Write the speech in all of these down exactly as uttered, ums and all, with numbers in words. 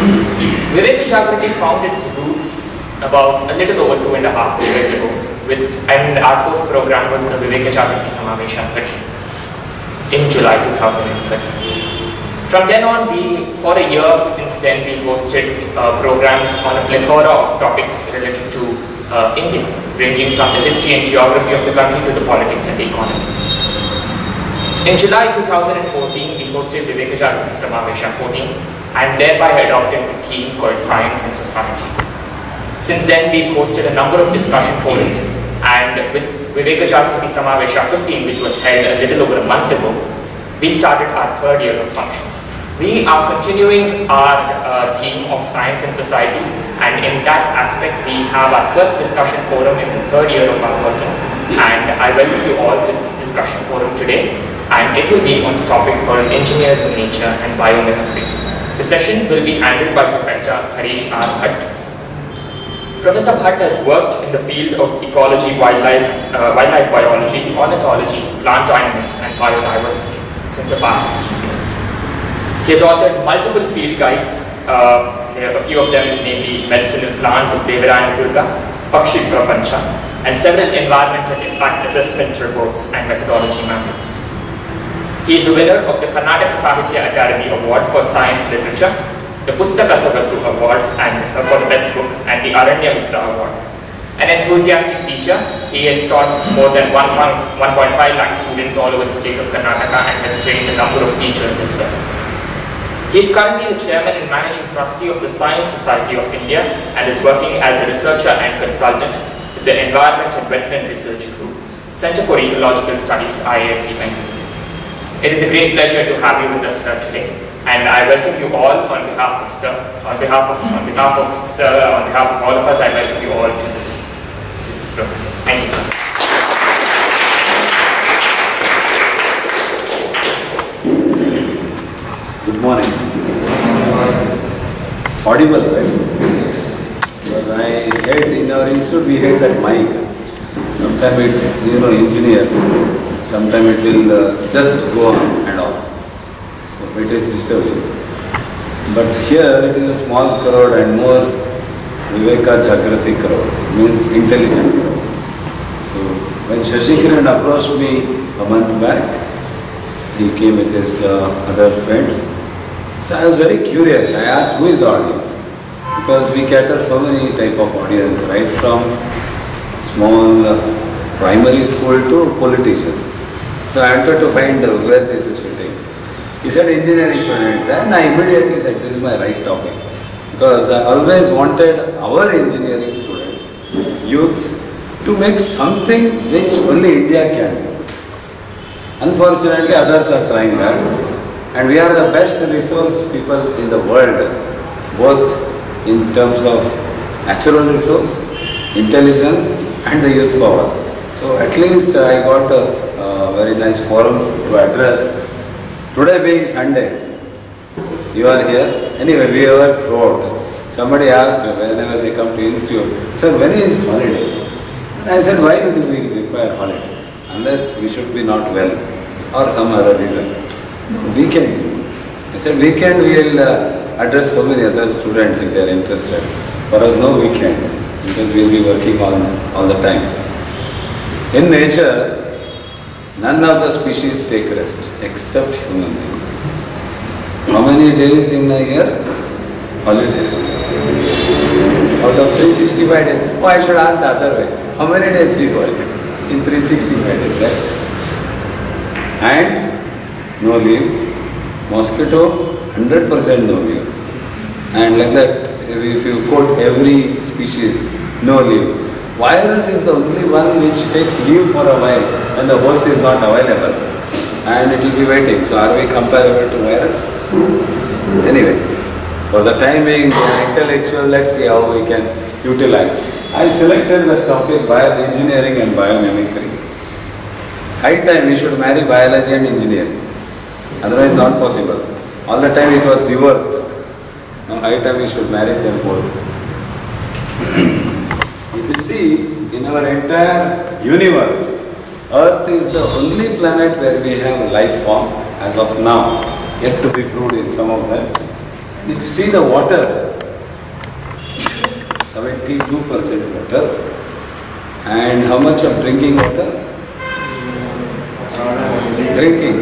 Vivek Chakrabarti found its roots about a little over two and a half years ago, with, and our first program was the Vivek Chakrabarti Samavesha thirteen in July two thousand thirteen. From then on, we, for a year since then, we hosted uh, programs on a plethora of topics related to uh, India, ranging from the history and geography of the country to the politics and the economy. In July two thousand fourteen, we hosted Vivek Chakrabarti Samavesha fourteen and thereby adopted the theme called Science and Society. Since then, we've hosted a number of discussion forums, and with Vivek Chakrabarti Samavesha fifteen, which was held a little over a month ago, we started our third year of function. We are continuing our uh, theme of Science and Society, and in that aspect, we have our first discussion forum in the third year of our working. And I welcome you all to this discussion forum today, and it will be on the topic called Engineers in Nature and Biomimicry. The session will be handled by Professor Harish R. Bhatt. Professor Bhatt has worked in the field of ecology, wildlife, uh, wildlife biology, ornithology, plant dynamics, and biodiversity since the past sixteen years. He has authored multiple field guides, uh, there are a few of them, namely Medicinal Plants of Devarayana Durga, Pakshi Prapancha, and several environmental impact assessment reports and methodology manuals. He is the winner of the Karnataka Sahitya Academy Award for Science Literature, the Pustaka Savasu Award and, uh, for the Best Book, and the Aranya Mitra Award. An enthusiastic teacher, he has taught more than one point five lakh students all over the state of Karnataka and has trained a number of teachers as well. He is currently the chairman and managing trustee of the Science Society of India and is working as a researcher and consultant with the Environment and Wetland Research Group, Center for Ecological Studies, I A S E Bangalore. It is a great pleasure to have you with us, sir, today, and I welcome you all on behalf of sir, on behalf of on behalf of sir, on behalf of all of us. I welcome you all to this to this program. Thank you, sir. Good morning. Audible, right? Because I hate, in our institute we hate that mic. Sometimes it, you know, engineers, sometimes it will uh, just go on and off. So it is disturbing. But here it is a small crowd and more Viveka Chakrabarti crowd, means intelligent crowd. So when Shashikiran approached me a month back, he came with his uh, other friends. So I was very curious. I asked, who is the audience? Because we cater so many type of audience, right from small uh, primary school to politicians. So I wanted to find uh, where this is fitting. He said engineering students, and I immediately said this is my right topic. Because I always wanted our engineering students, youths, to make something which only India can do. Unfortunately, others are trying that. And we are the best resource people in the world, both in terms of natural resource, intelligence, and the youth power. So at least I got a, a very nice forum to address. Today being Sunday, you are here. Anyway, we were throughout. Somebody asked whenever they come to institute, sir, when is holiday? And I said, why do we require holiday? Unless we should be not well or some other reason. No, weekend. I said weekend we will uh, address so many other students if they are interested. For us no weekend, because we will be working on all the time. In nature, none of the species take rest except human beings. How many days in a year? Holidays. Out of three hundred sixty-five days. Oh, I should ask the other way. How many days we work in three hundred sixty-five days, right? And no leave. Mosquito, one hundred percent no leave. And like that, if you quote every species, no leave. Virus is the only one which takes leave for a while when the host is not available. And it will be waiting. So are we comparable to virus? Anyway, for the time being, intellectual, let's see how we can utilize. I selected the topic bioengineering and biomimicry. High time we should marry biology and engineering. Otherwise not possible. All the time it was reversed. Now high time we should marry them both. If you see, in our entire universe, Earth is the only planet where we have life form as of now, yet to be proved in some of them. If you see the water, seventy-two percent water, and how much of drinking water? Drinking.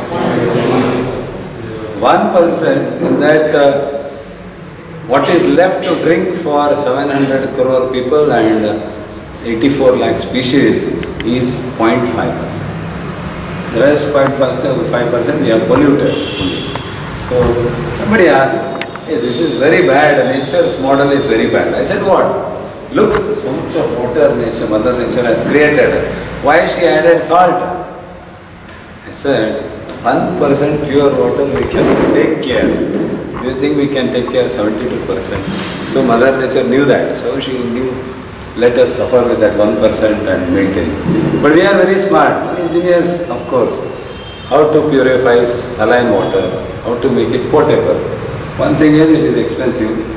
one percent in that uh, what is left to drink for seven hundred crore people and uh, eighty-four lakh species is zero point five percent. The rest zero point five percent we have polluted. So somebody asked, hey, this is very bad, nature's model is very bad. I said, what? Look, so much of water nature, Mother Nature has created. Why she added salt? I said, one percent pure water we can take care. Do you think we can take care seventy-two percent? So Mother Nature knew that. So she knew, let us suffer with that one percent and maintain. But we are very smart. Engineers, of course, how to purify saline water, how to make it potable. One thing is, it is expensive.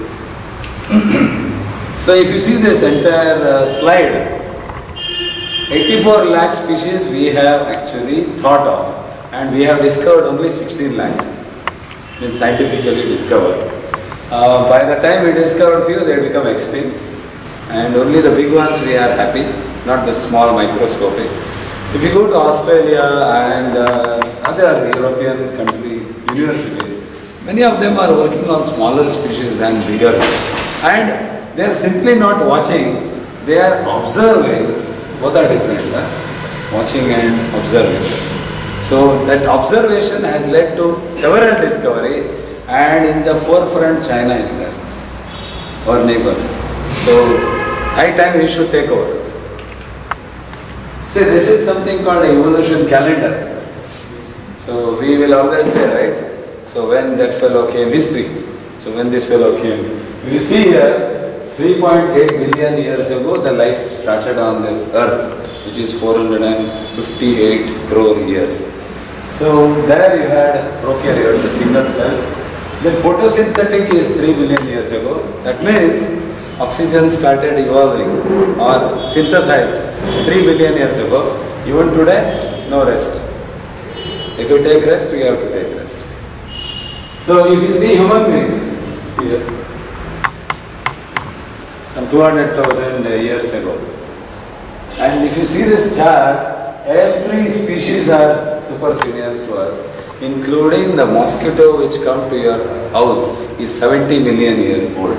So if you see this entire uh, slide, eighty-four lakh species we have actually thought of, and we have discovered only sixteen lakhs, means scientifically discovered. Uh, by the time we discovered few, they become extinct, and only the big ones we are happy, not the small microscopic. If you go to Australia and uh, other European country universities, many of them are working on smaller species than bigger, and they are simply not watching, they are observing. Both are different, huh? Watching and observing. So that observation has led to several discoveries, and in the forefront China is there, our neighbor. So high time we should take over. See, this is something called evolution calendar. So we will always say, right? So when that fellow came, history. So when this fellow came, you see here, three point eight billion years ago, the life started on this earth, which is four hundred fifty-eight crore years. So there you had prokaryote, the single cell. Then photosynthetic is three billion years ago. That means oxygen started evolving or synthesized three billion years ago. Even today, no rest. If you take rest, we have to take rest. So if you see human beings, see here, some two hundred thousand years ago. And if you see this chart, every species are super seniors to us, including the mosquito which come to your house is seventy million years old.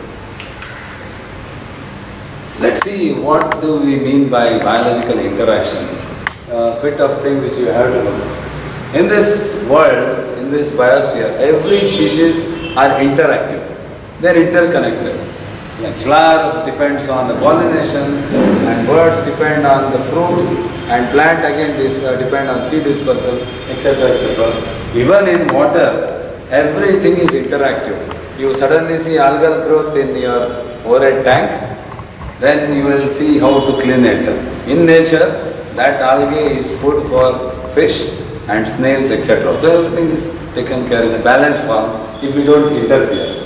Let's see, what do we mean by biological interaction? A bit of thing which you have to know. In this world, in this biosphere, every species are interactive. They are interconnected. Like flower depends on the pollination, and birds depend on the fruits, and plant again depend on seed dispersal, et cetera, et cetera. Even in water, everything is interactive. You suddenly see algal growth in your overhead tank, then you will see how to clean it. In nature, that algae is food for fish and snails, et cetera. So everything is taken care in a balanced form if we don't interfere.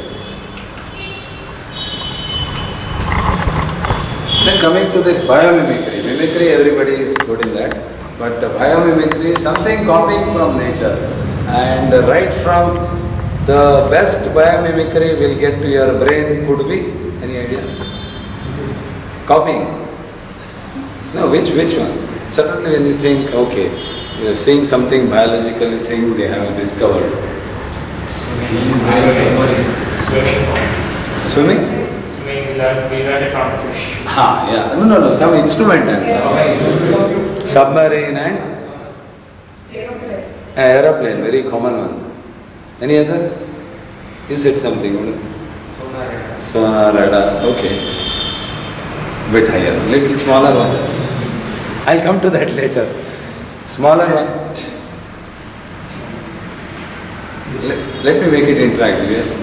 Then coming to this biomimicry, mimicry everybody is good in that, but biomimicry is something copying from nature, and right from the best biomimicry will get to your brain could be, any idea? Copying. No, which, which one? Suddenly when you think, okay, you are seeing something biologically thing they have discovered. Swimming. Swimming? We learned, we learned it from the fish. Ha, yeah. No, no, no. Some instrument and yeah. Submarine and aeroplane. Aeroplane, very common one. Any other? You said something. Sonar radar. Sonar radar. Okay. Bit higher. Little smaller one. I'll come to that later. Smaller one. Let, let me make it interactive. Yes.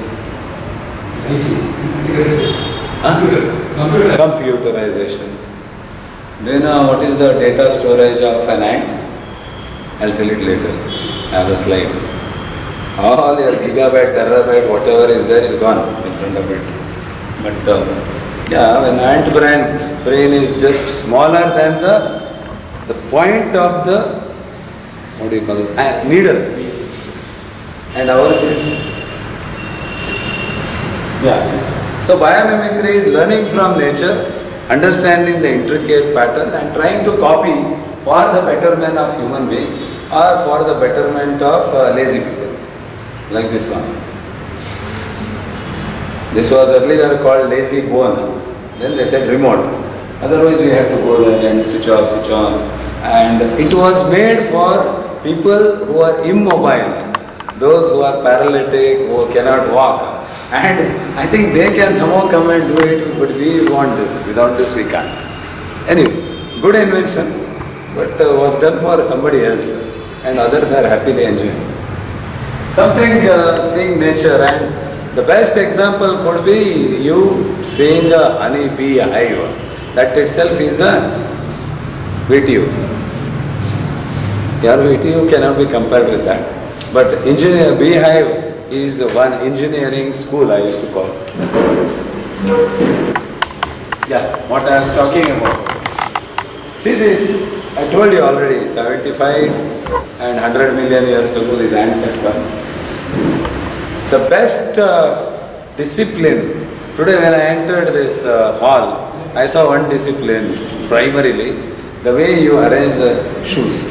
Huh? Computerization. Do you know what is the data storage of an ant? I'll tell it later. I have a slide. All your gigabyte, terabyte, whatever is there is gone in front of it. But uh, yeah, when ant brain, brain is just smaller than the the point of the, what do you call it, uh, needle. And ours is Yeah. So biomimicry is learning from nature, understanding the intricate pattern and trying to copy for the betterment of human being or for the betterment of uh, lazy people. Like this one. This was earlier called lazy bone. Then they said remote. Otherwise we had to go there and switch off, switch on. And it was made for people who are immobile, those who are paralytic, who cannot walk. And I think they can somehow come and do it, but we want this. Without this we can't. Anyway, good invention, but uh, was done for somebody else and others are happily enjoying. Something uh, seeing nature, and the best example could be you seeing a honey bee hive. That itself is a V T U. Your V T U cannot be compared with that. But engineer beehive is one engineering school I used to call. Yeah, what I was talking about. See this, I told you already, seventy-five and one hundred million years ago these ants had come. The best uh, discipline, today when I entered this uh, hall, I saw one discipline, primarily, the way you arrange the shoes.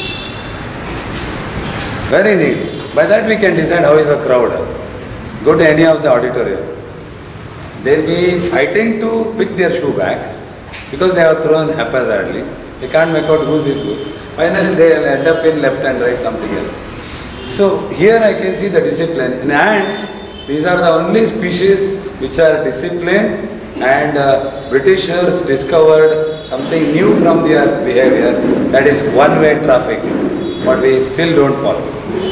Very neat. By that we can decide how is the crowd. Go to any of the auditorium. They'll be fighting to pick their shoe back because they have thrown haphazardly. They can't make out whose is whose. Finally they'll end up in left and right something else. So here I can see the discipline. In ants, these are the only species which are disciplined, and uh, Britishers discovered something new from their behavior, that is one-way traffic, but we still don't follow.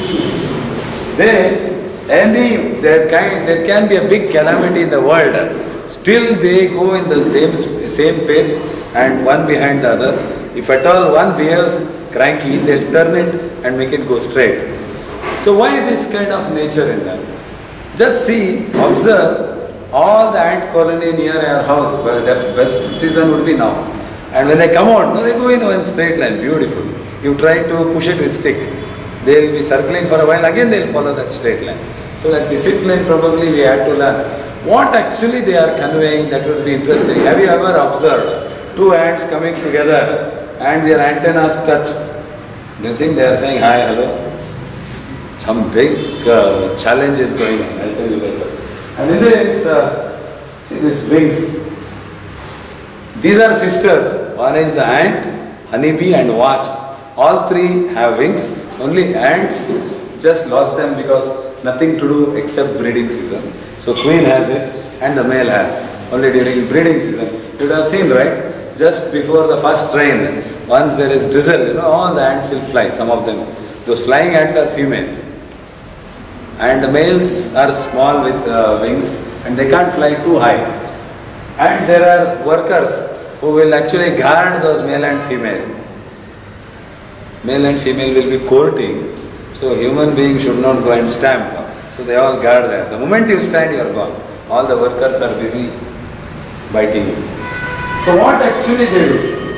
They, any, there can, there can be a big calamity in the world, still they go in the same, same pace and one behind the other. If at all one behaves cranky, they'll turn it and make it go straight. So why this kind of nature in them? Just see, observe all the ant colony near our house, where the best season would be now. And when they come out, no, they go in one straight line, beautiful. You try to push it with stick. They will be circling for a while, again they will follow that straight line. So that discipline probably we have to learn. What actually they are conveying, that would be interesting. Have you ever observed two ants coming together and their antennas touch? Do you think they are saying hi, hello? Some big uh, challenge is going on, I'll tell you later. And in this, uh, see these wings. These are sisters. One is the ant, honeybee and wasp. All three have wings. Only ants just lost them because nothing to do except breeding season. So queen has it and the male has. Only during breeding season. You would have seen, right? Just before the first rain, once there is drizzle, you know, all the ants will fly, some of them. Those flying ants are female. And the males are small with uh, wings and they can't fly too high. And there are workers who will actually guard those male and female. Male and female will be courting, so human being should not go and stamp. So they all guard there. The moment you stand, you are gone. All the workers are busy biting you. So what actually they do?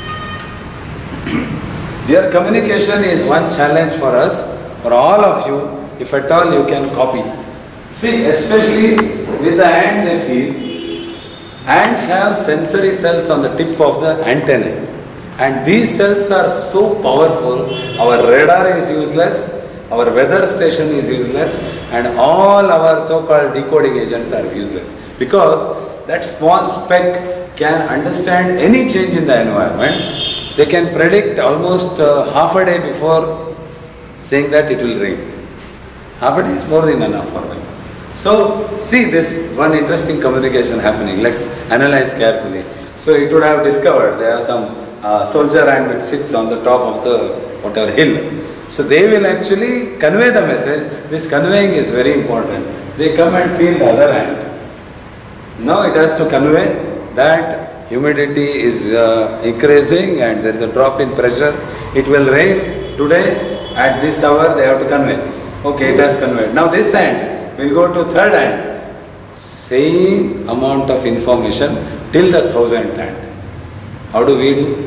Their communication is one challenge for us, for all of you, if at all you can copy. See, especially with the ant they feel, ants have sensory cells on the tip of the antennae. And these cells are so powerful, our radar is useless, our weather station is useless, and all our so-called decoding agents are useless. Because that small speck can understand any change in the environment. They can predict almost uh, half a day before saying that it will rain. Half a day is more than enough for them. So, see this one interesting communication happening. Let's analyze carefully. So, it would have discovered there are some Uh, soldier ant which sits on the top of the whatever hill. So they will actually convey the message. This conveying is very important. They come and feel the other ant. Now it has to convey that humidity is uh, increasing and there is a drop in pressure. It will rain today at this hour. They have to convey. Okay, it has conveyed. Now this ant will go to third ant. Same amount of information till the thousandth ant. How do we do?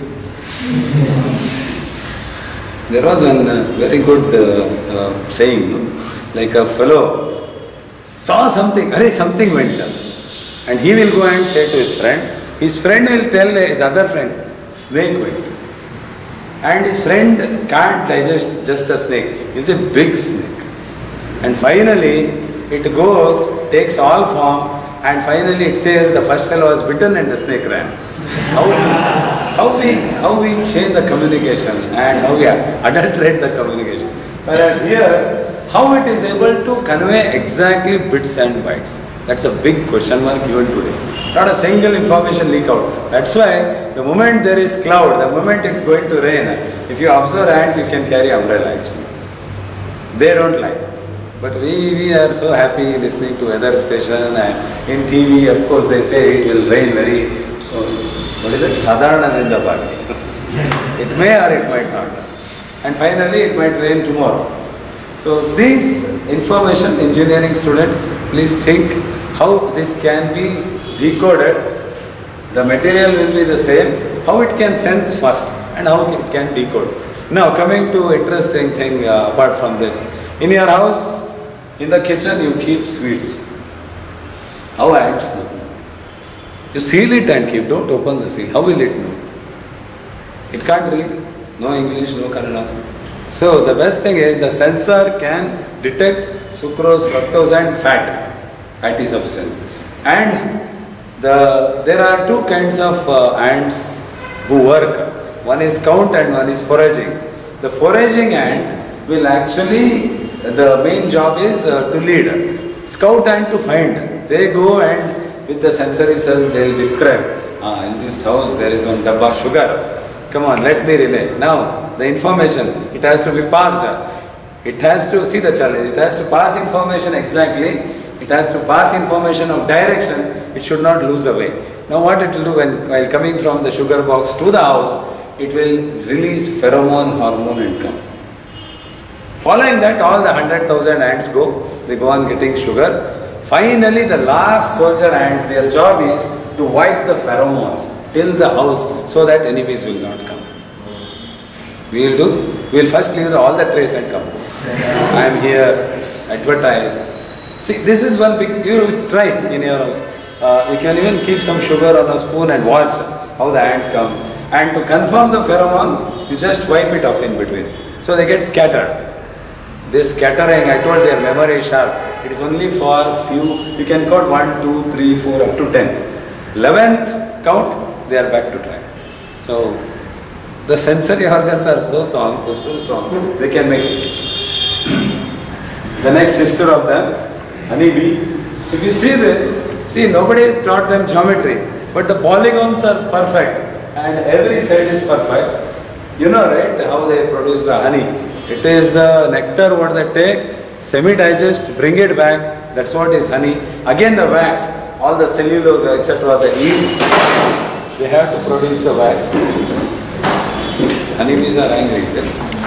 There was a uh, very good uh, uh, saying, no? Like a fellow saw something, arey, something went up. And he will go and say to his friend, his friend will tell his other friend, snake went. And his friend can't digest just a snake, it's a big snake. And finally, it goes, takes all form, and finally it says the first fellow was bitten and the snake ran. How we, how we, how we change the communication and how we adulterate the communication. Whereas here, how it is able to convey exactly bits and bytes. That's a big question mark even today. Not a single information leak out. That's why the moment there is cloud, the moment it's going to rain, if you observe ants, you can carry umbrella actually. They don't lie. But we, we are so happy listening to weather station and in T V, of course, they say it will rain very, oh, what is it, Sadharana Nindabhagi. It may or it might not. And finally, it might rain tomorrow. So these information engineering students, please think how this can be decoded. The material will be the same, how it can sense first and how it can decode. Now coming to interesting thing uh, apart from this. In your house, in the kitchen you keep sweets. How ants know? You seal it and keep, don't open the seal. How will it know? It can't read, no English, no Kannada. So the best thing is the sensor can detect sucrose, fructose and fat, fatty substance. And the, there are two kinds of uh, ants who work. One is count and one is foraging. The foraging ant will actually, the main job is uh, to lead. Scout ant to find. They go and with the sensory cells they will describe. Ah, in this house there is one dabba sugar. Come on, let me relay. Now, the information, it has to be passed. It has to, see the challenge, it has to pass information exactly. It has to pass information of direction. It should not lose the way. Now what it will do when, while coming from the sugar box to the house, it will release pheromone, hormone and come. Following that, all the one hundred thousand ants go, they go on getting sugar. Finally, the last soldier ants, their job is to wipe the pheromone till the house so that enemies will not come. We will do, we will first leave the, all the trays and come. I am here, advertise. See, this is one big, you try in your house. Uh, you can even keep some sugar on a spoon and watch how the ants come. And to confirm the pheromone, you just wipe it off in between. So they get scattered. This scattering, I told their memory is sharp. It is only for few, you can count one, two, three, four, up to ten. eleventh count, they are back to track. So, the sensory organs are so strong, so strong, they can make it. The next sister of them, honeybee. If you see this, see nobody taught them geometry, but the polygons are perfect and every side is perfect. You know, right, how they produce the honey. It is the nectar what they take, semi-digest, bring it back, that's what is honey. Again the wax, all the cellulose, et cetera they eat, they have to produce the wax. Honeybees are angry, is it?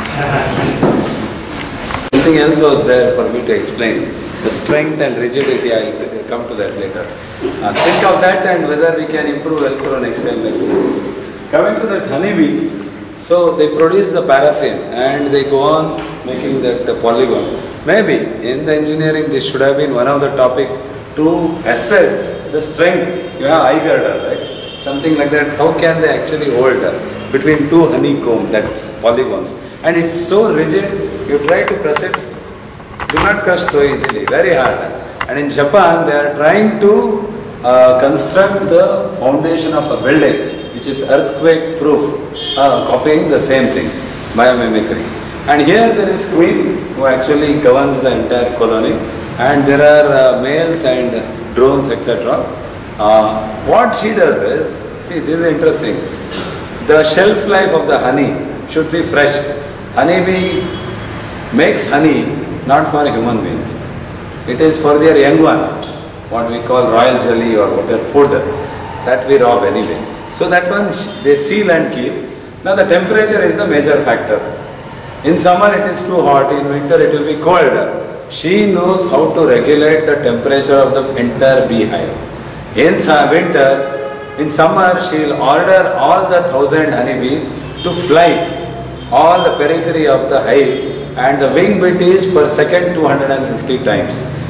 Something else was there for me to explain. The strength and rigidity, I will come to that later. Uh, think of that and whether we can improve Velcro next time. Coming to this honeybee, so they produce the paraffin and they go on making that uh, polygon. Maybe in the engineering this should have been one of the topic to assess the strength. You have eye girdle, right? Something like that. How can they actually hold uh, between two honeycomb, that polygons? And it's so rigid, you try to press it, do not crush so easily, very hard. And in Japan they are trying to uh, construct the foundation of a building which is earthquake proof. Uh, copying the same thing, biomimicry. And here there is queen who actually governs the entire colony, and there are uh, males and drones, et cetera. Uh, what she does is, see, this is interesting. The shelf life of the honey should be fresh. Honeybee makes honey not for human beings. It is for their young one, what we call royal jelly or whatever food that we rob anyway. So that one they seal and keep. Now the temperature is the major factor. In summer it is too hot, in winter it will be cold. She knows how to regulate the temperature of the entire beehive. In winter, in summer she will order all the thousand honeybees to fly all the periphery of the hive, and the wing beat is per second two hundred fifty times.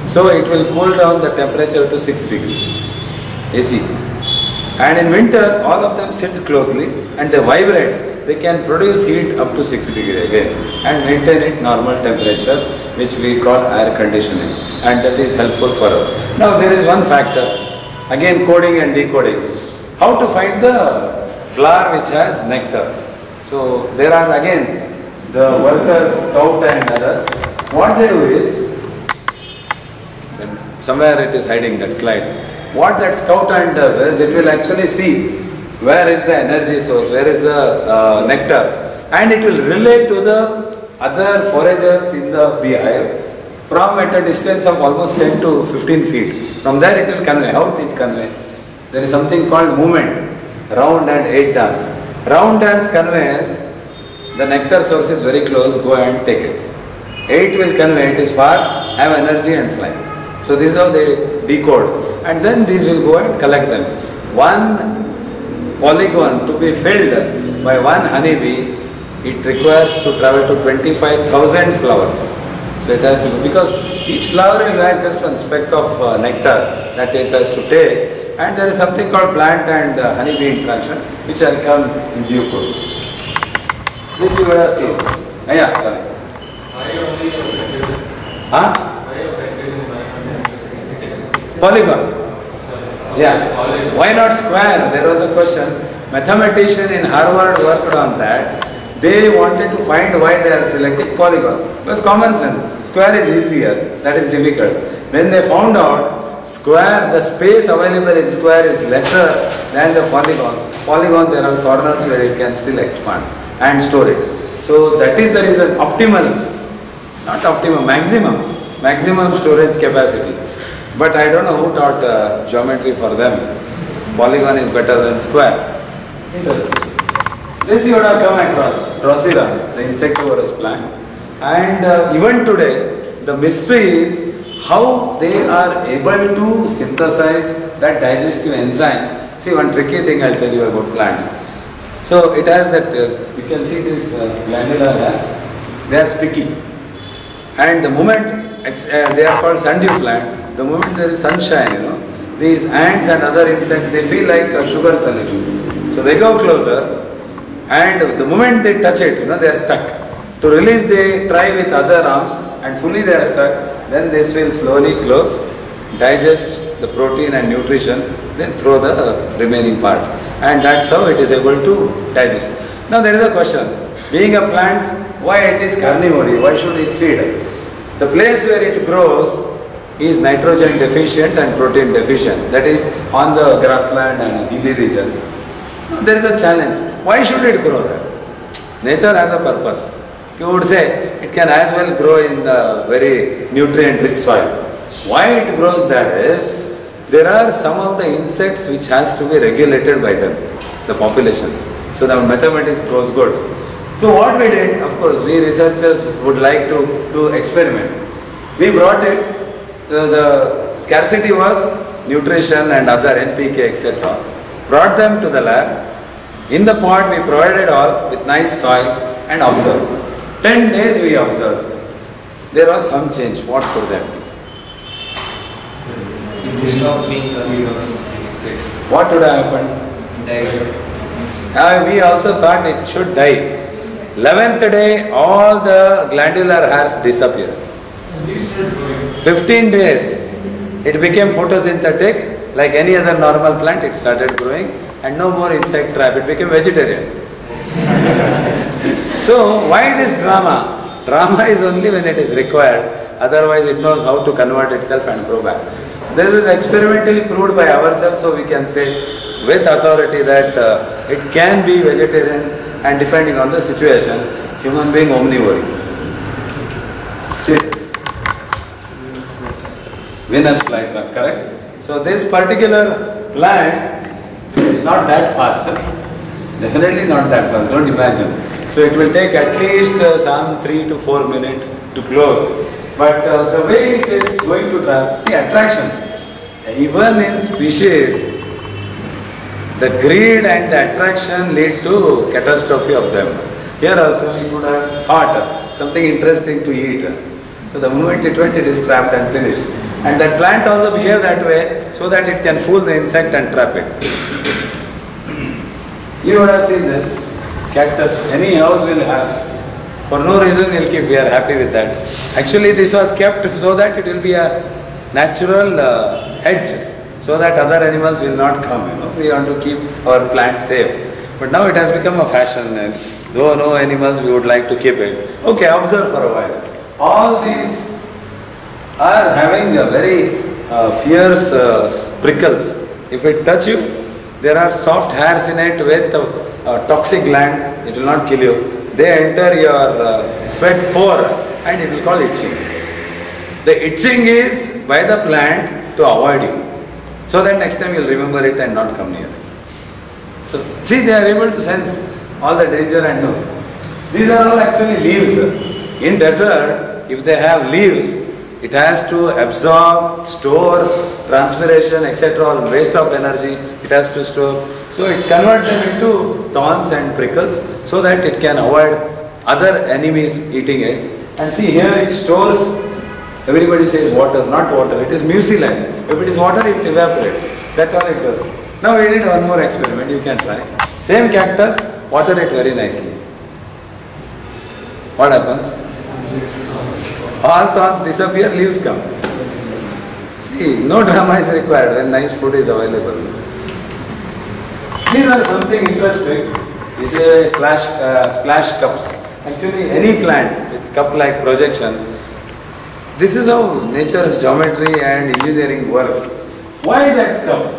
So it will cool down the temperature to six degrees A C. And in winter, all of them sit closely and they vibrate. They can produce heat up to six degrees again and maintain it normal temperature, which we call air conditioning, and that is helpful for us. Now there is one factor, again coding and decoding. How to find the flower which has nectar? So there are again the workers, scout and others. What they do is, somewhere it is hiding that slide. What that scout ant does is it will actually see where is the energy source, where is the uh, nectar, and it will relay to the other foragers in the beehive from at a distance of almost ten to fifteen feet. From there it will convey. How it convey? There is something called movement, round and eight dance. Round dance conveys the nectar source is very close, go and take it. Eight will convey it is far, have energy and fly. So this is how they decode. And then these will go and collect them. One polygon to be filled by one honeybee, it requires to travel to twenty-five thousand flowers. So it has to go, because each flower will have just one speck of uh, nectar that it has to take. And there is something called plant and uh, honeybee interaction, which I'll come in due course. This you would have seen. Ah, yeah, sorry. Huh? Polygon. Yeah. Why not square? There was a question. Mathematician in Harvard worked on that. They wanted to find why they are selecting polygon. It was common sense. Square is easier. That is difficult. Then they found out square, the space available in square is lesser than the polygon. Polygon, there are corners where it can still expand and store it. So that is the reason. Optimal, not optimum, maximum, maximum storage capacity. But I don't know who taught uh, geometry for them. Polygon is better than square. Interesting. This you would have come across, Drosera, the insectivorous plant. And uh, even today, the mystery is how they are able to synthesize that digestive enzyme. See, one tricky thing I'll tell you about plants. So it has that, uh, you can see this uh, glandular hairs, they are sticky. And the moment, uh, they are called sundew plant, the moment there is sunshine, you know, these ants and other insects, they feel like a sugar solution. So they go closer, and the moment they touch it, you know, they are stuck. To release, they try with other arms, and fully they are stuck. Then this will slowly close, digest the protein and nutrition, then throw the remaining part. And that's how it is able to digest. Now there is a question. Being a plant, why it is carnivore? Why should it feed? The place where it grows is nitrogen deficient and protein deficient. That is on the grassland and hilly region. Now there is a challenge. Why should it grow there? Nature has a purpose. You would say it can as well grow in the very nutrient rich soil. Why it grows there is, there are some of the insects which has to be regulated by them, the population. So the mathematics goes good. So what we did, of course, we researchers would like to do experiment. We brought it, the, the scarcity was nutrition and other N P K, et cetera. Brought them to the lab. In the pot we provided all with nice soil and observed. Ten days we observed. There was some change. What could that be? It will stop being carnivorous. What would have happened? Uh, we also thought it should die. Eleventh day, all the glandular hairs disappeared. Fifteen days, it became photosynthetic. Like any other normal plant, it started growing, and no more insect trap. It became vegetarian. So why this drama? Drama is only when it is required. Otherwise, it knows how to convert itself and grow back. This is experimentally proved by ourselves, so we can say with authority that uh, it can be vegetarian, and depending on the situation, human being omnivore. See this? Venus flytrap, correct? So this particular plant is not that fast. Definitely not that fast, don't imagine. So it will take at least uh, some three to four minutes to close. But uh, the way it is going to trap, see attraction. Even in species, the greed and the attraction lead to catastrophe of them. Here also you would have thought something interesting to eat. So the moment it went, it is trapped and finished. And that plant also behave that way so that it can fool the insect and trap it. You would have seen this cactus, any house will have. For no reason we'll keep, we are happy with that. Actually this was kept so that it will be a natural uh, hedge, so that other animals will not come, you know. We want to keep our plants safe. But now it has become a fashion, and though no animals, we would like to keep it. Okay, observe for a while. All these are having a very uh, fierce uh, prickles. If it touch you, there are soft hairs in it with a, a toxic gland. It will not kill you. They enter your uh, sweat pore and it will call itching. The itching is by the plant to avoid you, so that next time you will remember it and not come near. So, see, they are able to sense all the danger and know. These are all actually leaves. In desert, if they have leaves, it has to absorb, store, transpiration, et cetera, all waste of energy, it has to store. So it converts them into thorns and prickles so that it can avoid other enemies eating it. And see, here it stores, everybody says water, not water, it is mucilage. If it is water, it evaporates. That's all it does. Now we need one more experiment, you can try. Same cactus, water it very nicely. What happens? All thorns disappear, leaves come. See, no drama is required when nice food is available. These are something interesting. These are flash, uh, splash cups. Actually, any plant with cup-like projection, this is how nature's geometry and engineering works. Why that cup?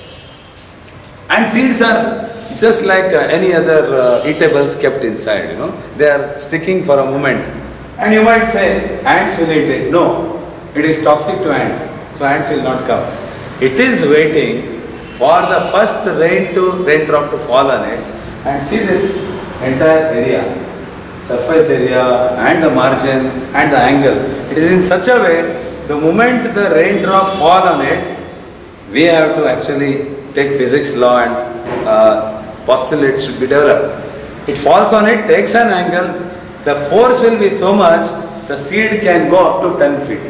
And seeds are just like uh, any other uh, eatables kept inside, you know. They are sticking for a moment. And you might say, ants will eat it. No, it is toxic to ants, so ants will not come. It is waiting for the first rain to raindrop to fall on it. And see this entire area, surface area and the margin and the angle. It is in such a way, the moment the raindrop fall on it, we have to actually take physics law and uh, postulates should be developed. It falls on it, takes an angle, the force will be so much, the seed can go up to ten feet.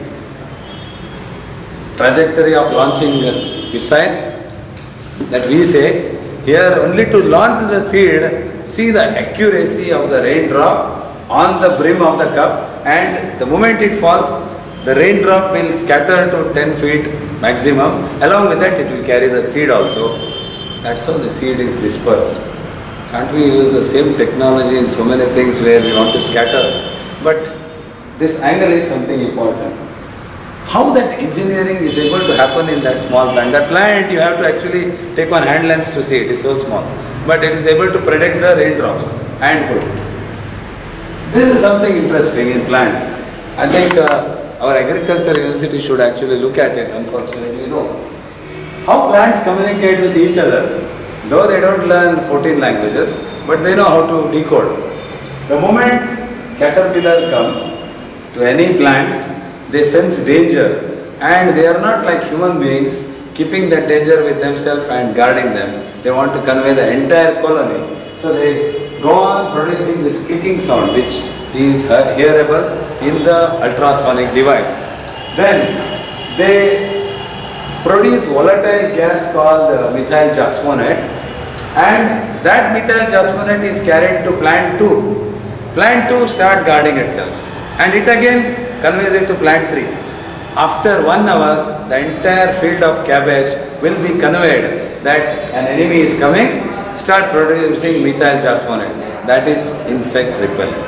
Trajectory of launching missile that we say, here only to launch the seed, see the accuracy of the raindrop on the brim of the cup, and the moment it falls, the raindrop will scatter to ten feet maximum. Along with that, it will carry the seed also. That's how the seed is dispersed. Can't we use the same technology in so many things where we want to scatter? But this angle is something important. How that engineering is able to happen in that small plant? That plant you have to actually take one hand lens to see, it is so small. But it is able to predict the raindrops and put. This is something interesting in plant. I think uh, our agriculture university should actually look at it, unfortunately, no. How plants communicate with each other. Though they don't learn fourteen languages, but they know how to decode. The moment caterpillar come to any plant, they sense danger, and they are not like human beings keeping that danger with themselves and guarding them. They want to convey the entire colony. So they go on producing this clicking sound which is hearable in the ultrasonic device. Then they produce volatile gas called uh, methyl jasmonate, and that methyl jasmonate is carried to plant two. Plant two start guarding itself, and it again conveys it to plant three. After one hour, the entire field of cabbage will be conveyed that an enemy is coming, start producing methyl jasmonate. That is insect repellent.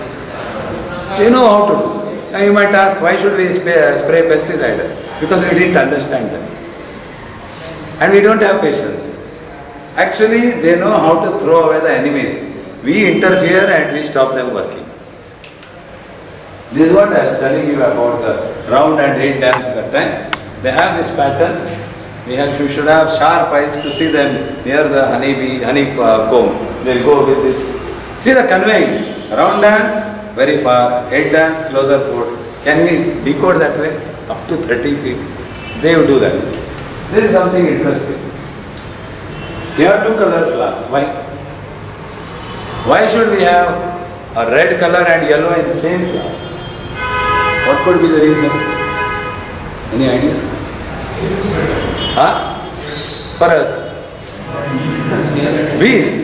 You know how to do. Now you might ask, why should we spray, spray pesticide? Because we didn't understand them. And we don't have patience. Actually, they know how to throw away the enemies. We interfere and we stop them working. This is what I was telling you about the round and eight dams that time. They have this pattern. We have, you should have sharp eyes to see them near the honeybee, honeycomb. They'll go with this. See the conveying. Round dance, very far. Eight dance, closer foot. Can we decode that way? Up to thirty feet. They will do that. This is something interesting. We have two color flowers. Why? Why should we have a red color and yellow in the same flower? What could be the reason? Any idea? Huh? For us? Bees?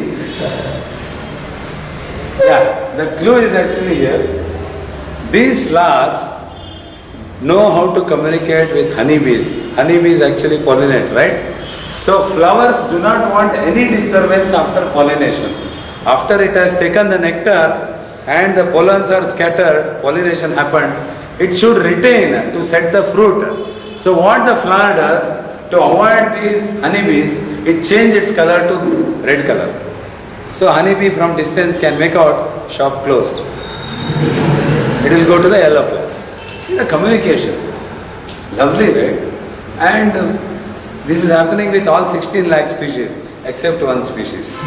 Yeah, the clue is actually here. These flowers know how to communicate with honeybees. Honeybees actually pollinate, right? So flowers do not want any disturbance after pollination. After it has taken the nectar and the pollens are scattered, pollination happened, it should retain to set the fruit. So what the flower does, to avoid these honeybees, it changes its color to red color. So honeybee from distance can make out shop closed. It will go to the yellow flower. See the communication. Lovely, right? And uh, this is happening with all sixteen lakh species except one species.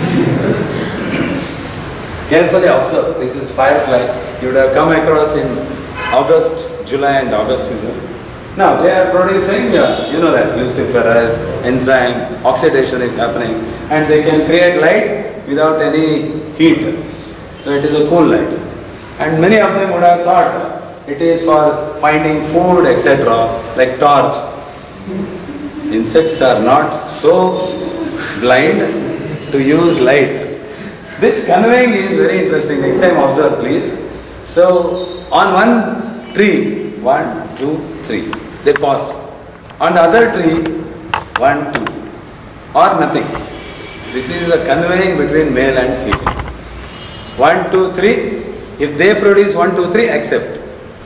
Carefully observe. This is firefly. You would have come across in August, July and August season. Now they are producing, uh, you know that, luciferase, enzyme, oxidation is happening, and they can create light without any heat. So it is a cool light. And many of them would have thought it is for finding food, et cetera, like torch. Insects are not so blind to use light. This conveying is very interesting. Next time observe, please. So on one tree, one, two, three, they pause. On the other tree, one, two, or nothing. This is a conveying between male and female. One, two, three. If they produce one, two, three, accept.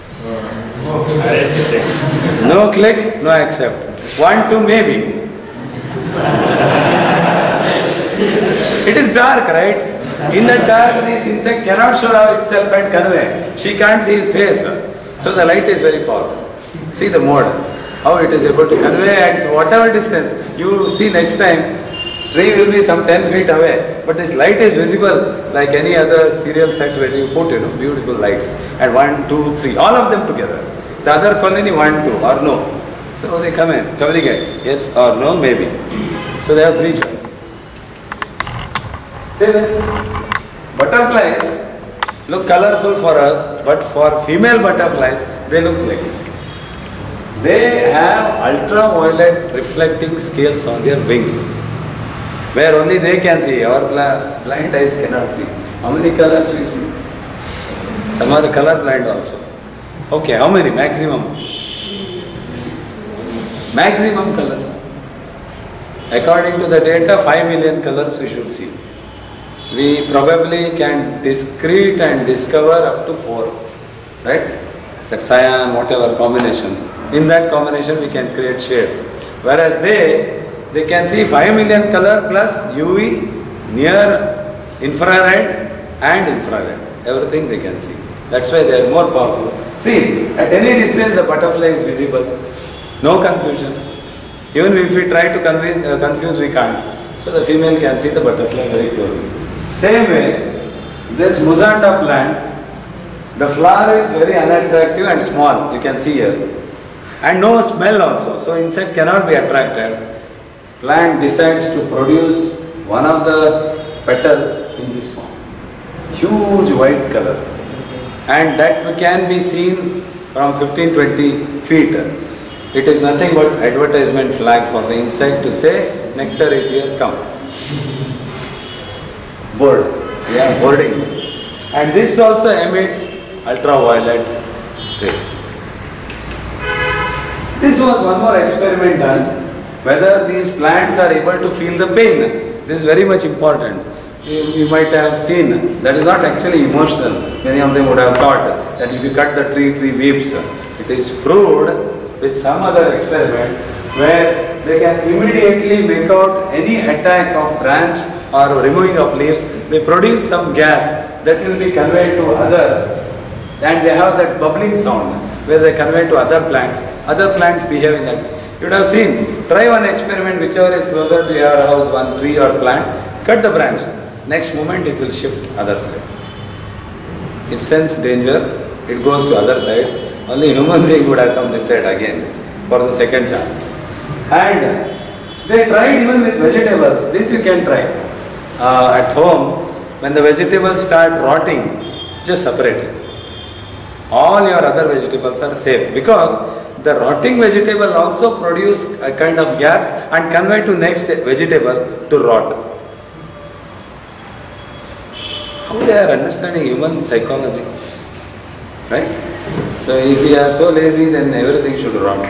No click, no accept. One, two, maybe. It is dark, right? In the dark, this insect cannot show itself and convey. She can't see his face. So the light is very powerful. See the mode, how it is able to convey at whatever distance. You see next time, tree will be some ten feet away, but this light is visible like any other serial set where you put, you know, beautiful lights. And one, two, three, all of them together. The other colony, one, two, or no. So they come in, communicate, yes or no, maybe. So they have three choices. Say this, butterflies look colorful for us, but for female butterflies, they look like this. They have ultraviolet reflecting scales on their wings, where only they can see, our blind eyes cannot see. How many colors we see? Some are color blind also. Okay, how many? Maximum? Maximum colors. According to the data, five million colors we should see. We probably can discrete and discover up to four, right? That cyan, whatever combination. In that combination we can create shades. Whereas they, they can see five million color plus U V, near infrared and infrared. Everything they can see. That's why they are more powerful. See, at any distance the butterfly is visible. No confusion. Even if we try to convey, uh, confuse, we can't. So the female can see the butterfly very closely. Same way, this Musanda plant, the flower is very unattractive and small, you can see here. And no smell also, so insect cannot be attracted. Plant decides to produce one of the petal in this form. Huge white color. And that can be seen from fifteen to twenty feet. It is nothing but advertisement flag for the insect to say, nectar is here, come. Bird, yeah, birding. And this also emits ultraviolet rays. This was one more experiment done, whether these plants are able to feel the pain. This is very much important. You, you might have seen, that is not actually emotional. Many of them would have thought that if you cut the tree, tree weeps. It is proved with some other experiment where they can immediately make out any attack of branch or removing of leaves. They produce some gas that will be conveyed to others, and they have that bubbling sound where they convey to other plants. Other plants behave in that. You would have seen, try one experiment, whichever is closer to your house, one tree or plant, cut the branch. Next moment it will shift other side. It senses danger, it goes to other side. Only human being would have come this side again for the second chance. And they tried even with vegetables. This you can try. Uh, at home, when the vegetables start rotting, just separate it. All your other vegetables are safe because the rotting vegetable also produce a kind of gas and convey to next vegetable to rot. How they are understanding human psychology, right? So if we are so lazy, then everything should rot.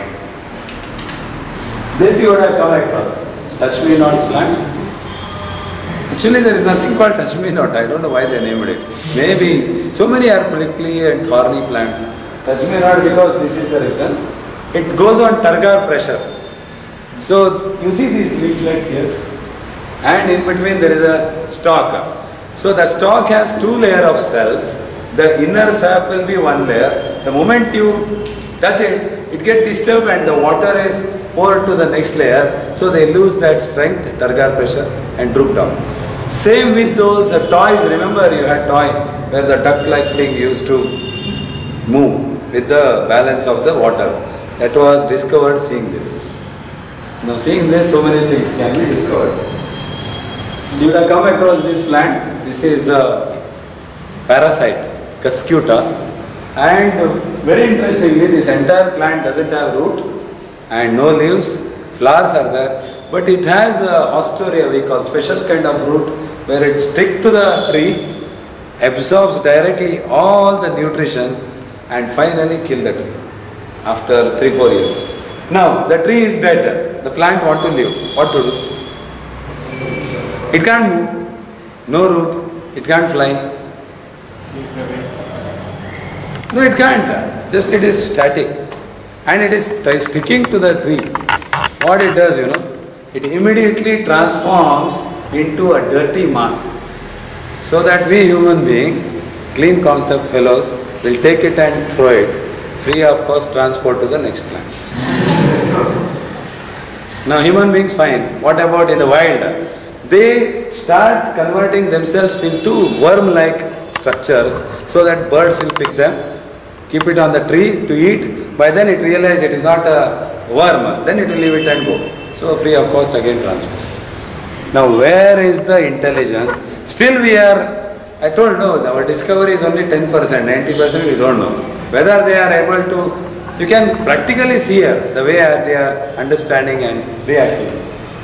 This you would have come across. Touch me not plant. Actually, there is nothing called touch me not. I don't know why they named it. Maybe so many are prickly and thorny plants. Touch me not because this is the reason. It goes on turgor pressure. So you see these leaflets here, and in between there is a stalk. So the stalk has two layers of cells. The inner sap will be one layer. The moment you touch it, it gets disturbed and the water is poured to the next layer. So they lose that strength, turgor pressure, and droop down. Same with those uh, toys. Remember you had toy where the duck-like thing used to move with the balance of the water. That was discovered seeing this. Now seeing this, so many things can be discovered. You would have come across this plant. This is a parasite, Cuscuta, and very interestingly, this entire plant doesn't have root and no leaves. Flowers are there, but it has a haustoria, we call special kind of root, where it sticks to the tree, absorbs directly all the nutrition, and finally kill the tree after three four years. Now the tree is dead. The plant want to live. What to do? It can't move. No root. It can't fly. No, it can't. Just it is static. And it is sticking to the tree. What it does, you know, it immediately transforms into a dirty mass. So that we human being, clean concept fellows, will take it and throw it, free of cost transport to the next plant. Now human beings fine. What about in the wild? They start converting themselves into worm-like structures so that birds will pick them, keep it on the tree to eat. By then it realizes it is not a worm, then it will leave it and go. So free of cost again transport. Now where is the intelligence? Still we are, I told no, our discovery is only ten percent, ninety percent we don't know. Whether they are able to, you can practically see here the way they are understanding and reacting.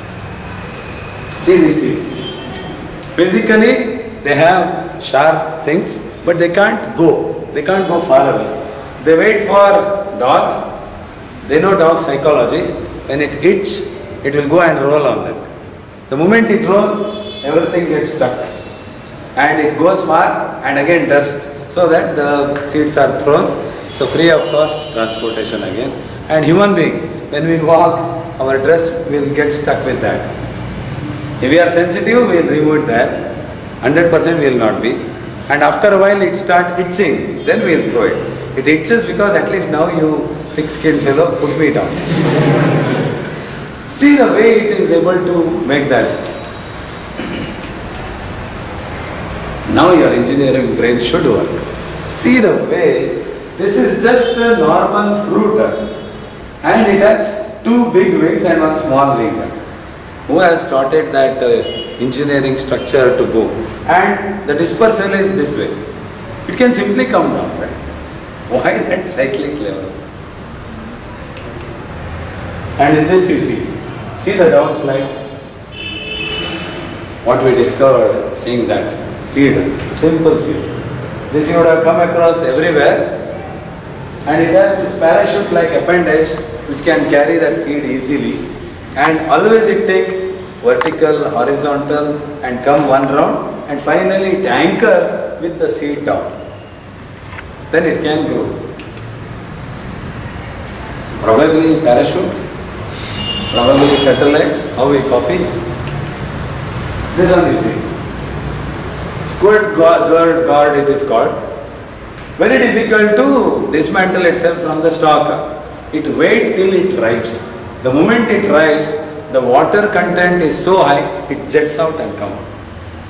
See these seeds. Physically they have sharp things, but they can't go. They can't go far away. They wait for dog. They know dog psychology. When it itch, it will go and roll on that. The moment it rolls, everything gets stuck. And it goes far and again dust, so that the seeds are thrown. So free of cost transportation again. And human being, when we walk, our dress will get stuck with that. If we are sensitive, we will remove that. one hundred percent we will not be. And after a while it starts itching, then we will throw it. It itches because at least now you thick-skinned fellow, put me down. See the way it is able to make that. Now your engineering brain should work. See the way, this is just a normal fruit and it has two big wings and one small wing. Who has started that uh, engineering structure to go? And the dispersal is this way. It can simply come down, right? Why that cyclic level? And in this you see, see the down slide. What we discovered seeing that seed, simple seed. This you would have come across everywhere, and it has this parachute-like appendage which can carry that seed easily, and always it take vertical, horizontal, and come one round, and finally it anchors with the seed top. Then it can grow. Probably parachute, probably satellite. How we copy? This one you see. Squirt guard, guard, guard it is called. Very difficult to dismantle itself from the stalk. It waits till it ripes. The moment it ripes, the water content is so high, it jets out and comes out.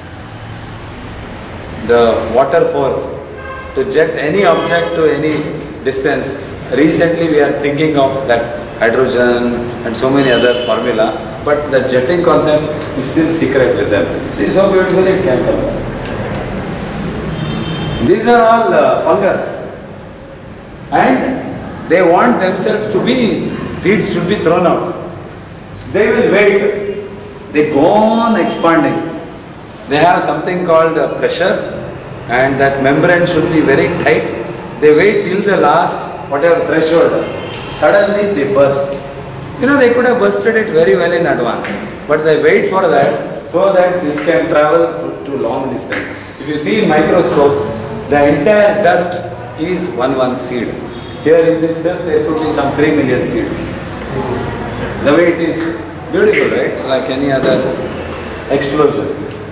The water force to jet any object to any distance. Recently we are thinking of that hydrogen and so many other formula, but the jetting concept is still secret with them. See, so beautifully it can come out. These are all uh, fungus, and they want themselves to be, seeds should be thrown out. They will wait. They go on expanding. They have something called uh, pressure, and that membrane should be very tight. They wait till the last, whatever threshold. Suddenly they burst. You know, they could have bursted it very well in advance, but they wait for that so that this can travel to long distance. If you see in microscope, the entire dust is one one seed. Here in this dust there could be some three million seeds. The way it is beautiful, right? Like any other explosion.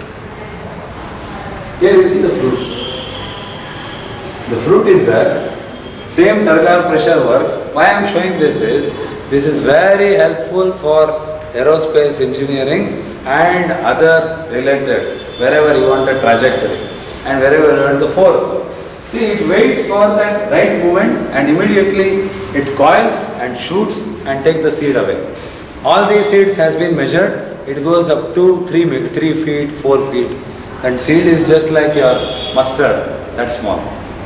Here you see the fruit. The fruit is there. Same Targar pressure works. Why I am showing this is, this is very helpful for aerospace engineering and other related, wherever you want a trajectory and wherever you want the force. See, it waits for that right movement and immediately it coils and shoots and takes the seed away. All these seeds has been measured. It goes up to three, three feet, four feet. And seed is just like your mustard, that small.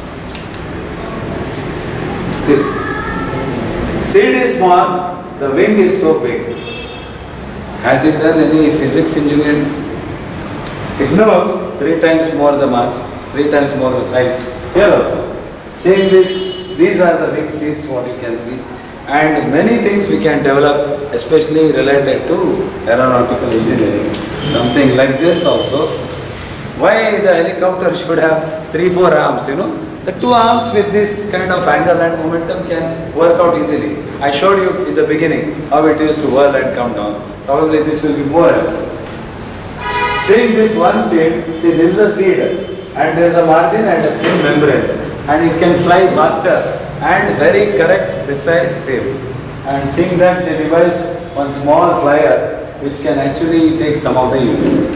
See. Seed is small, the wing is so big. Has it done any physics engineering? It knows three times more the mass, three times more the size. Here also. Seeing this, these are the big seeds what you can see. And many things we can develop, especially related to aeronautical engineering. Something like this also. Why the helicopter should have three, four arms, you know? The two arms with this kind of angle and momentum can work out easily. I showed you in the beginning how it used to whirl and come down. Probably this will be more helpful. Seeing this one seed, see this is a seed and there is a margin and a thin membrane and it can fly faster and very correct, precise, safe. And seeing that they devised one small flyer which can actually take some of the units.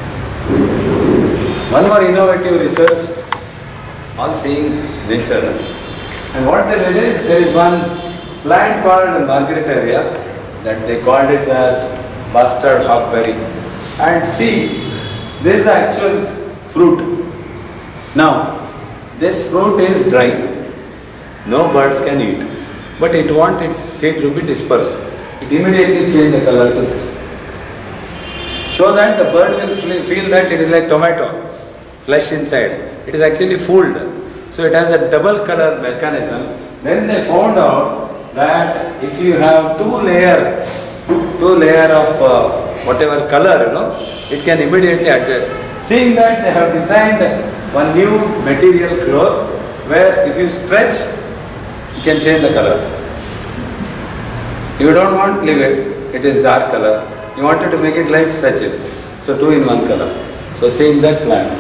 One more innovative research on seeing nature. And what they did is, there is one plant called Margaritaria, that they called it as bastard hogberry. And see, this is the actual fruit. Now, this fruit is dry. No birds can eat. But it wants its seed to be dispersed. It immediately changes the color to this. So that the bird will feel that it is like tomato, flesh inside. It is actually fooled. So it has a double color mechanism. Then they found out that if you have two layer, two layer of uh, whatever color, you know, it can immediately adjust. Seeing that, they have designed one new material cloth where if you stretch, you can change the color. If you don't want, leave it. It is dark color. You wanted to make it light, stretch it. So two in one color. So seeing that plant.